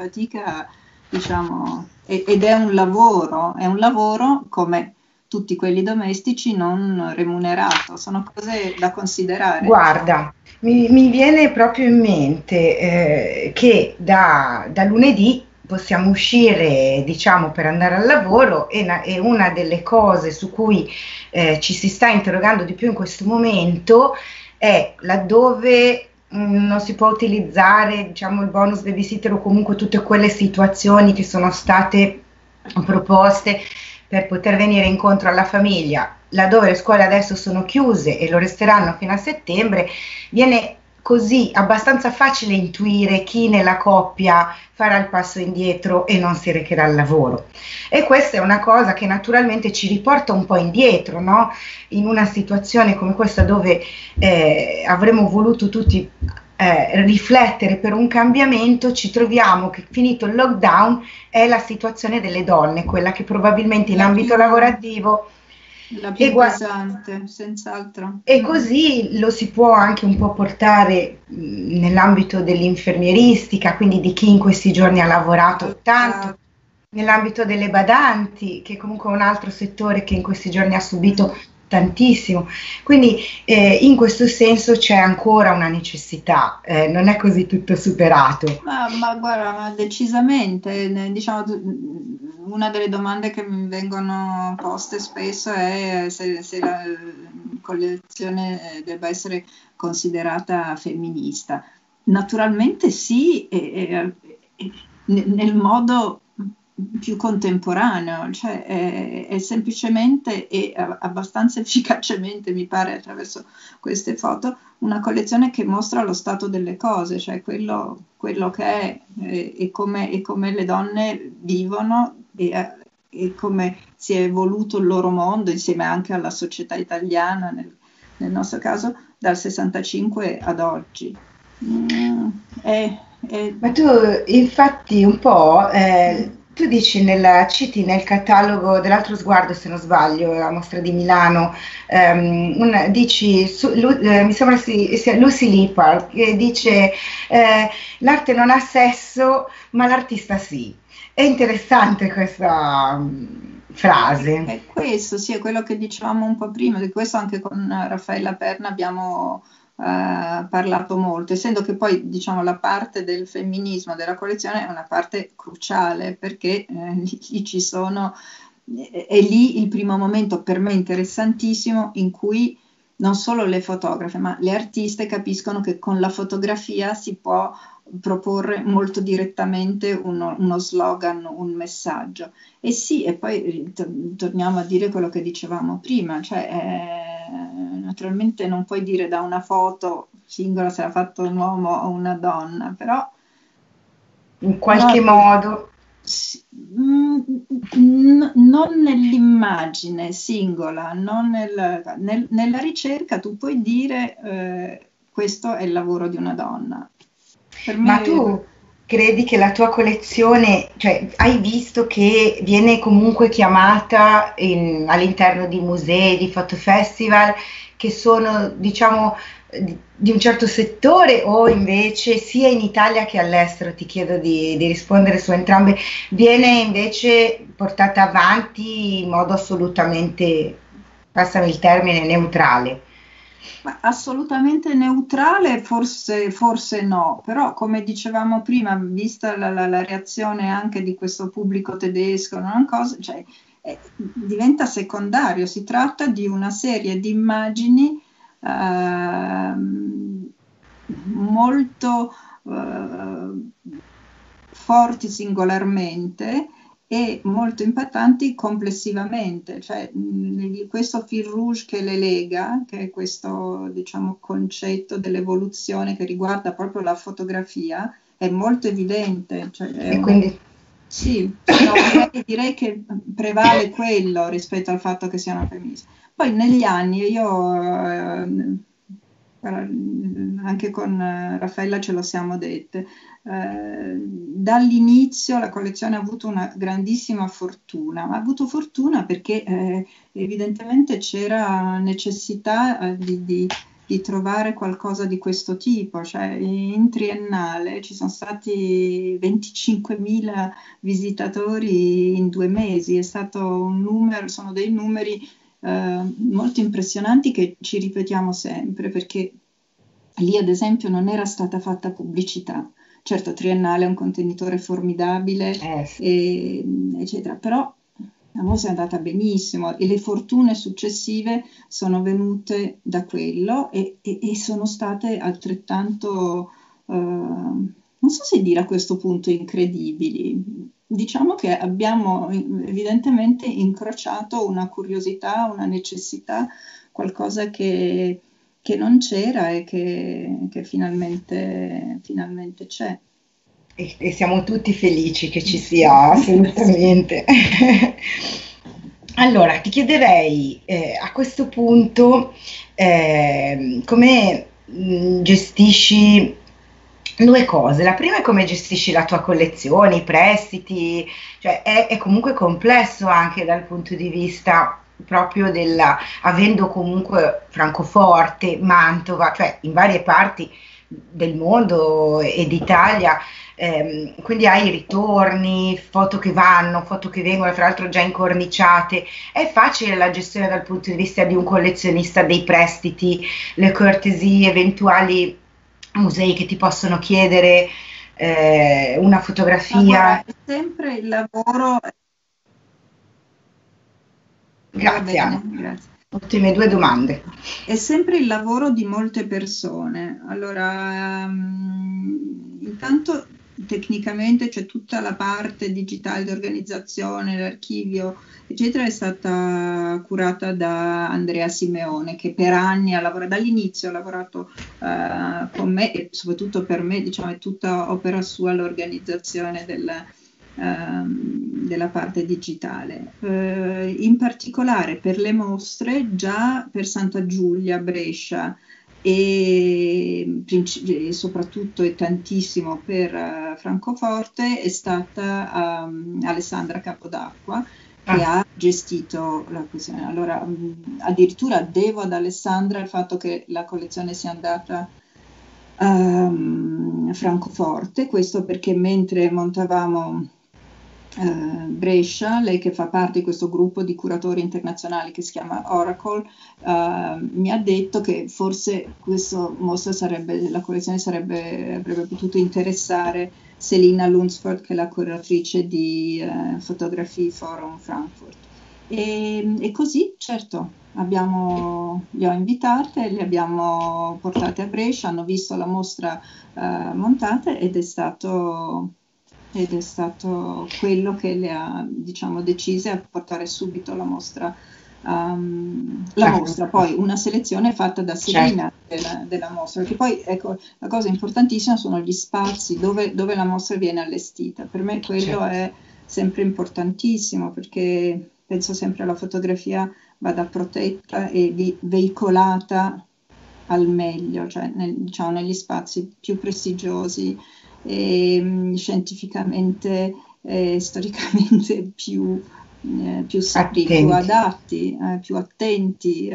B: diciamo, ed è un lavoro come tutti quelli domestici non remunerato, sono cose da considerare.
A: Guarda, mi viene proprio in mente che da lunedì possiamo uscire, diciamo, per andare al lavoro e una delle cose su cui ci si sta interrogando di più in questo momento è laddove non si può utilizzare, diciamo, il bonus babysitter o comunque tutte quelle situazioni che sono state proposte per poter venire incontro alla famiglia, laddove le scuole adesso sono chiuse e lo resteranno fino a settembre, viene così abbastanza facile intuire chi nella coppia farà il passo indietro e non si recherà al lavoro. E questa è una cosa che naturalmente ci riporta un po' indietro, no? In una situazione come questa dove avremmo voluto tutti riflettere per un cambiamento, ci troviamo che finito il lockdown è la situazione delle donne, quella che probabilmente in ambito lavorativo
B: la più pesante, senz'altro.
A: E così lo si può anche un po' portare nell'ambito dell'infermieristica, quindi di chi in questi giorni ha lavorato tanto, nell'ambito delle badanti, che comunque è un altro settore che in questi giorni ha subito tantissimo. Quindi in questo senso c'è ancora una necessità, non è così tutto superato.
B: Ma guarda, ma decisamente, diciamo, una delle domande che mi vengono poste spesso è se la collezione debba essere considerata femminista. Naturalmente sì, nel modo più contemporaneo, cioè è semplicemente e abbastanza efficacemente, mi pare, attraverso queste foto, una collezione che mostra lo stato delle cose, cioè quello che è e come le donne vivono e come si è evoluto il loro mondo insieme anche alla società italiana, nel nostro caso, dal 65 ad oggi.
A: Ma tu infatti un po' tu dici citi nel catalogo dell'Altro Sguardo, se non sbaglio, la mostra di Milano, dici, mi sembra sia Lucy Lippard, che dice l'arte non ha sesso, ma l'artista sì. È interessante questa frase.
B: È questo, sì, è quello che dicevamo un po' prima, di questo anche con Raffaella Perna abbiamo parlato molto, essendo che poi diciamo la parte del femminismo della collezione è una parte cruciale perché lì ci sono, è lì il primo momento per me interessantissimo in cui non solo le fotografe ma le artiste capiscono che con la fotografia si può proporre molto direttamente uno slogan, un messaggio. E sì, e poi torniamo a dire quello che dicevamo prima, cioè naturalmente non puoi dire da una foto singola se l'ha fatto un uomo o una donna, però
A: In qualche modo.
B: non nell'immagine singola, non nella ricerca tu puoi dire questo è il lavoro di una donna. Per
A: Ma
B: me
A: tu credi che la tua collezione, cioè hai visto che viene comunque chiamata all'interno di musei, di fotofestival che sono, diciamo, di un certo settore o invece sia in Italia che all'estero, ti chiedo di rispondere su entrambe, viene invece portata avanti in modo assolutamente, passami il termine, neutrale?
B: ma assolutamente neutrale, forse no, però come dicevamo prima, vista la reazione anche di questo pubblico tedesco, non cosa, cioè, diventa secondario, si tratta di una serie di immagini molto forti singolarmente e molto impattanti complessivamente, cioè questo fil rouge che le lega, che è questo diciamo, concetto dell'evoluzione che riguarda proprio la fotografia, è molto evidente. Cioè
A: E quindi
B: sì, no, direi che prevale quello rispetto al fatto che siano femministe. Poi negli anni io anche con Raffaella ce lo siamo dette, dall'inizio la collezione ha avuto una grandissima fortuna, ma ha avuto fortuna perché evidentemente c'era necessità di trovare qualcosa di questo tipo, cioè in triennale ci sono stati 25.000 visitatori in 2 mesi, è stato un numero, sono dei numeri molto impressionanti che ci ripetiamo sempre perché lì ad esempio non era stata fatta pubblicità. Certo, Triennale è un contenitore formidabile,
A: sì.
B: eccetera, però la mostra è andata benissimo e le fortune successive sono venute da quello e sono state altrettanto, non so se dire a questo punto incredibili. Diciamo che abbiamo evidentemente incrociato una curiosità, una necessità, qualcosa che non c'era e che finalmente c'è.
A: E siamo tutti felici che ci sia, assolutamente. Allora, ti chiederei a questo punto come gestisci due cose. La prima è come gestisci la tua collezione, i prestiti, cioè è comunque complesso anche dal punto di vista proprio della, avendo comunque Francoforte, Mantova, cioè in varie parti del mondo e d'Italia, quindi hai ritorni, foto che vanno, foto che vengono, tra l'altro già incorniciate. È facile la gestione dal punto di vista di un collezionista dei prestiti, le cortesie, eventuali musei che ti possono chiedere una
B: Ma guarda,
A: fotografia.
B: è sempre il lavoro, va
A: Grazie
B: bene,
A: Anna.
B: grazie.
A: Ultime due domande.
B: È sempre il lavoro di molte persone. Allora, intanto tecnicamente c'è tutta la parte digitale di organizzazione, l'archivio, eccetera, è stata curata da Andrea Simeone, che per anni ha lavorato, dall'inizio ha lavorato con me e soprattutto per me, diciamo, è tutta opera sua l'organizzazione della parte digitale. In particolare per le mostre, già per Santa Giulia, Brescia e soprattutto e tantissimo per Francoforte è stata Alessandra Capodacqua, che ha gestito la questione. Allora, addirittura devo ad Alessandra il fatto che la collezione sia andata a Francoforte, questo perché mentre montavamo Brescia, lei che fa parte di questo gruppo di curatori internazionali che si chiama Oracle, mi ha detto che forse questa mostra la collezione avrebbe potuto interessare Selina Lunsford, che è la curatrice di Photography Forum Frankfurt. E così, certo, le ho invitate, le abbiamo portate a Brescia, hanno visto la mostra montata ed è stato quello che le ha, diciamo, decise a portare subito la mostra. Poi una selezione fatta da Selina della mostra, perché poi ecco, la cosa importantissima sono gli spazi dove la mostra viene allestita. Per me quello è sempre importantissimo, perché penso sempre alla fotografia vada protetta e veicolata al meglio, cioè diciamo, negli spazi più prestigiosi e scientificamente e storicamente più sacri, più adatti, più attenti.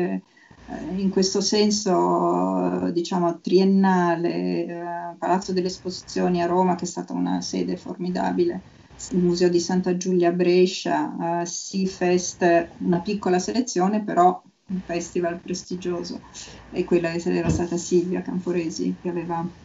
B: In questo senso, diciamo, Triennale, Palazzo delle Esposizioni a Roma, che è stata una sede formidabile, il Museo di Santa Giulia a Brescia, Seafest, una piccola selezione, però un festival prestigioso, e quella era stata Silvia Camporesi che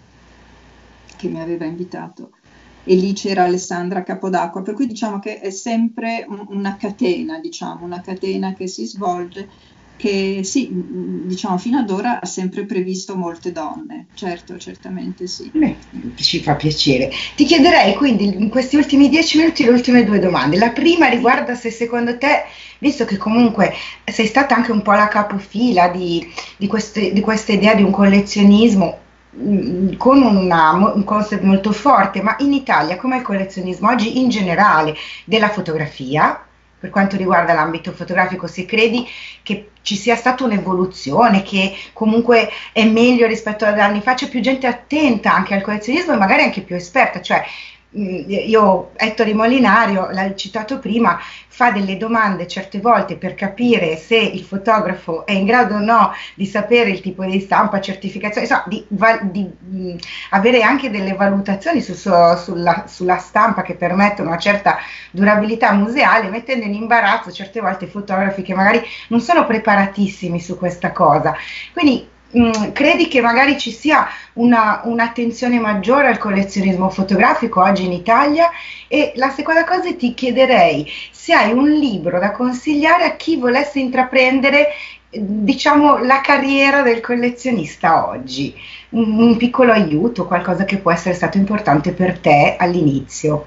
B: mi aveva invitato, e lì c'era Alessandra Capodacqua, per cui diciamo che è sempre una catena, diciamo, una catena che si svolge, che sì, diciamo, fino ad ora ha sempre previsto molte donne, certo, certamente sì.
A: Ci fa piacere. Ti chiederei quindi in questi ultimi 10 minuti le ultime due domande. La prima riguarda se secondo te, visto che comunque sei stata anche un po' la capofila di questa idea di un collezionismo con un concept molto forte, ma in Italia com'è il collezionismo oggi in generale della fotografia? Per quanto riguarda l'ambito fotografico, se credi che ci sia stata un'evoluzione, che comunque è meglio rispetto ad anni fa, c'è più gente attenta anche al collezionismo e magari anche più esperta, cioè io, Ettore Molinario, l'hai citato prima, fa delle domande certe volte per capire se il fotografo è in grado o no di sapere il tipo di stampa, certificazione, insomma, di avere anche delle valutazioni sulla stampa che permettono una certa durabilità museale, mettendo in imbarazzo certe volte i fotografi che magari non sono preparatissimi su questa cosa. Quindi credi che magari ci sia un'attenzione maggiore al collezionismo fotografico oggi in Italia? E la seconda cosa, ti chiederei se hai un libro da consigliare a chi volesse intraprendere, diciamo, la carriera del collezionista oggi, un piccolo aiuto, qualcosa che può essere stato importante per te all'inizio.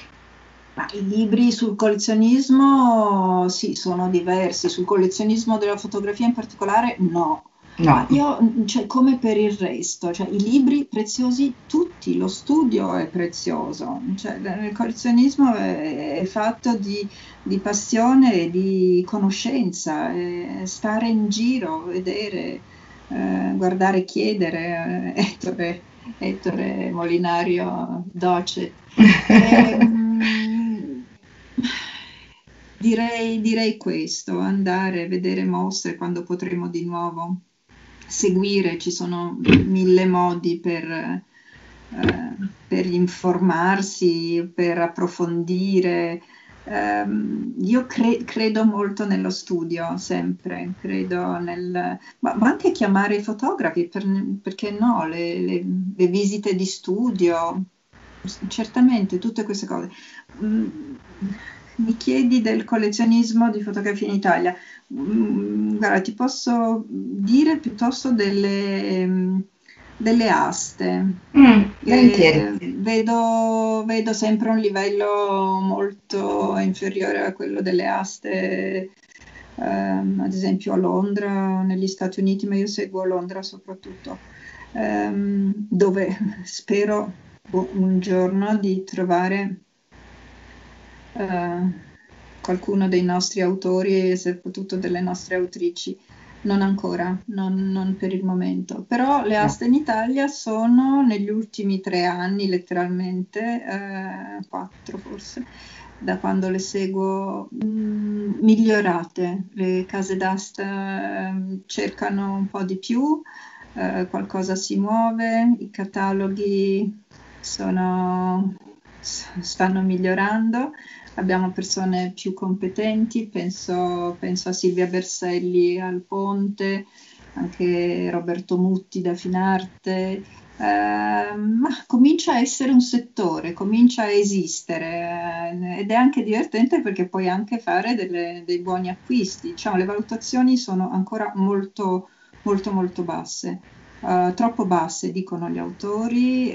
B: I libri sul collezionismo sì, sono diversi, sul collezionismo della fotografia in particolare no. Ma io, cioè, come per il resto, cioè, i libri preziosi tutti, lo studio è prezioso, cioè, il collezionismo è fatto di passione e di conoscenza, stare in giro, vedere, guardare, chiedere, Ettore Molinario docet. Direi questo, andare a vedere mostre quando potremo di nuovo seguire, ci sono 1000 modi per informarsi, per approfondire. Io credo molto nello studio, sempre, credo ma anche chiamare i fotografi, perché no, le visite di studio, certamente tutte queste cose. Mi chiedi del collezionismo di fotografia in Italia. Guarda, ti posso dire piuttosto delle aste. Vedo sempre un livello molto inferiore a quello delle aste, ad esempio a Londra, negli Stati Uniti, ma io seguo Londra soprattutto, dove spero un giorno di trovare qualcuno dei nostri autori e soprattutto delle nostre autrici Non ancora, non per il momento, però le
A: No.
B: aste in Italia sono negli ultimi 3 anni, letteralmente, 4 forse, da quando le seguo, migliorate. Le case d'asta cercano un po' di più, qualcosa si muove, i cataloghi stanno migliorando. Abbiamo persone più competenti, penso a Silvia Berselli al Ponte, anche Roberto Mutti da Finarte, ma comincia a essere un settore, comincia a esistere, ed è anche divertente perché puoi anche fare dei buoni acquisti. Diciamo, le valutazioni sono ancora molto, molto, molto basse. Troppo basse, dicono gli autori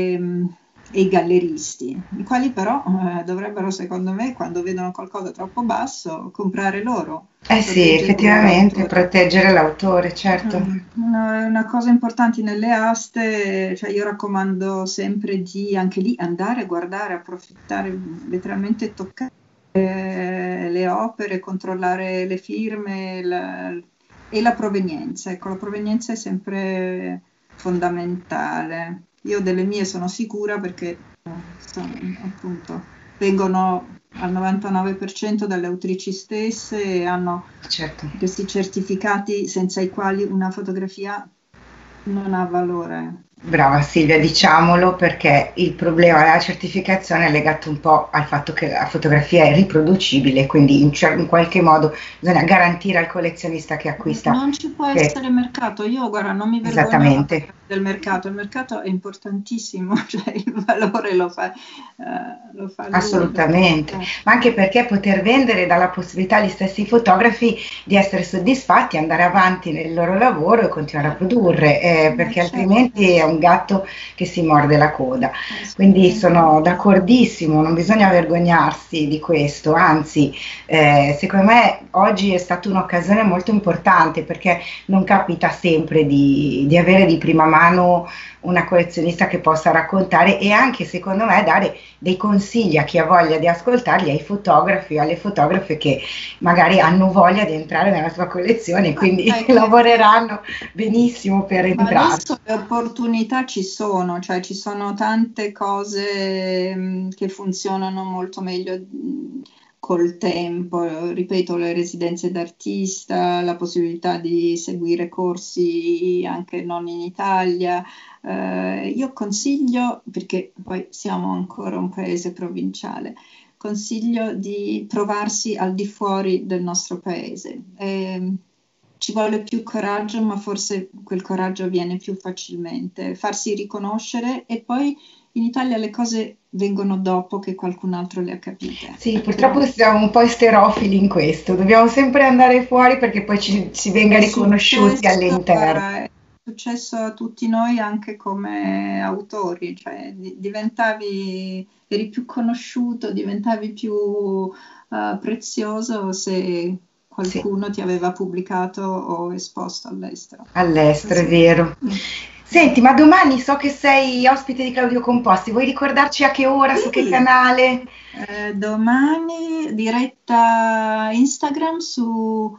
B: e i galleristi, i quali però dovrebbero, secondo me, quando vedono qualcosa troppo basso, comprare loro,
A: Eh sì,
B: proteggere
A: effettivamente,
B: l'autore.
A: proteggere l'autore, certo.
B: Una cosa importante nelle aste, cioè io raccomando sempre di anche lì andare a guardare, approfittare, letteralmente toccare le opere, controllare le firme e la provenienza. Ecco, la provenienza è sempre fondamentale. Io delle mie sono sicura perché appunto vengono al 99% dalle autrici stesse e hanno
A: Certo.
B: questi certificati senza i quali una fotografia non ha valore.
A: Brava Silvia, diciamolo perché il problema della certificazione è legato un po' al fatto che la fotografia è riproducibile, quindi in qualche modo bisogna garantire al collezionista che acquista
B: Non ci può
A: che
B: essere mercato. Io, guarda, non mi vergogno a
A: esattamente.
B: parlare del mercato. Il mercato è importantissimo, cioè il valore lo fa lui.
A: Assolutamente, ma anche perché poter vendere dà la possibilità agli stessi fotografi di essere soddisfatti, andare avanti nel loro lavoro e continuare a produrre, perché
B: Certo,
A: altrimenti è un gatto che si morde la coda. Quindi sono
B: assolutamente.
A: d'accordissimo, non bisogna vergognarsi di questo, anzi, secondo me oggi è stata un'occasione molto importante perché non capita sempre di avere di prima mano una collezionista che possa raccontare e anche secondo me dare dei consigli a chi ha voglia di ascoltarli, ai fotografi o alle fotografe che magari hanno voglia di entrare nella sua collezione e
B: Ma
A: quindi
B: sai che
A: lavoreranno benissimo per
B: Ma
A: entrare.
B: adesso le opportunità ci sono, cioè ci sono tante cose che funzionano molto meglio col tempo. Ripeto, le residenze d'artista, la possibilità di seguire corsi anche non in Italia. Io consiglio, perché poi siamo ancora un paese provinciale, consiglio di provarsi al di fuori del nostro paese. Ci vuole più coraggio, ma forse quel coraggio viene più facilmente. Farsi riconoscere e poi in Italia le cose vengono dopo che qualcun altro le ha capite.
A: Sì,
B: Però
A: purtroppo siamo un po' esterofili in questo, dobbiamo sempre andare fuori perché poi ci venga
B: è
A: riconosciuti
B: successo,
A: all'interno.
B: è successo a tutti noi anche come autori, cioè eri più conosciuto, diventavi più prezioso se
A: Sì.
B: qualcuno ti aveva pubblicato o esposto all'estero.
A: All'estero, è
B: Così.
A: vero.
B: Mm.
A: Senti, ma domani so che sei ospite di Claudio Composti, vuoi ricordarci a che ora, su che
B: Sì,
A: canale?
B: domani diretta Instagram su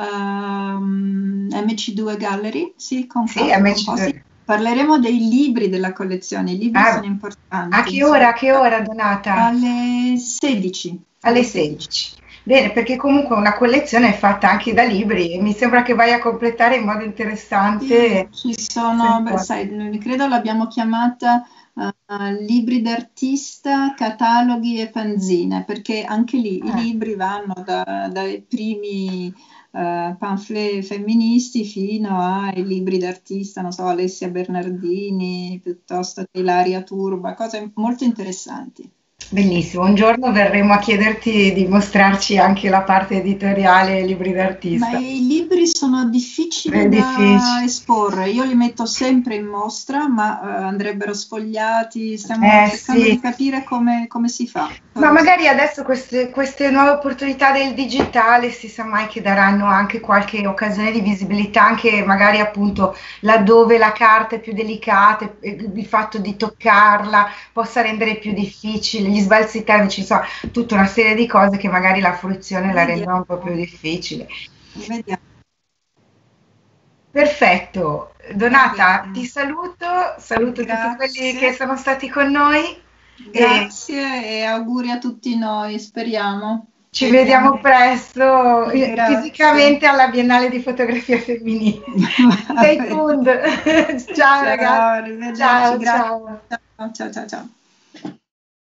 B: MC2 Gallery, sì, con
A: Sì,
B: Claudio Composti.
A: MC2.
B: Parleremo dei libri della collezione, i libri
A: Ah,
B: sono importanti,
A: a che ora, Donata?
B: alle 16,
A: Alle
B: alle 16.
A: 16. Bene, perché comunque una collezione è fatta anche da libri e mi sembra che vai a completare in modo
B: Sì,
A: interessante.
B: ci
A: questa
B: sono, beh,
A: ipotesi.
B: sai, credo l'abbiamo chiamata libri d'artista, cataloghi e fanzine, perché anche lì i
A: Ah,
B: libri vanno dai primi pamphlet femministi fino ai libri d'artista, non so, Alessia Bernardini, piuttosto che Ilaria Turba, cose molto interessanti.
A: bellissimo, un giorno verremo a chiederti di mostrarci anche la parte editoriale e libri
B: Ma
A: d'artista.
B: i libri sono
A: È
B: difficili da
A: difficile.
B: esporre, io li metto sempre in mostra, ma andrebbero sfogliati, stiamo cercando
A: Sì.
B: di capire come si fa.
A: Ma magari adesso queste nuove opportunità del digitale si sa mai che daranno anche qualche occasione di visibilità, anche magari appunto laddove la carta è più delicata, e il fatto di toccarla possa rendere più difficile, gli sbalzi termici, insomma, tutta una serie di cose che magari la fruizione la rendono un po' più
B: Vediamo,
A: difficile.
B: vediamo.
A: Perfetto. Donata, ti saluto tutti quelli che
B: Grazie,
A: sono stati con noi e
B: grazie e auguri a tutti noi, speriamo.
A: ci vediamo
B: Vediamo.
A: presto
B: Grazie.
A: fisicamente alla Biennale di fotografia femminile.
B: Va
A: Stay
B: bene.
A: tuned. Ciao ragazzi.
B: Ciao, arrivederci,
A: Ciao,
B: grazie.
A: ciao.
B: Ciao, ciao, ciao, ciao.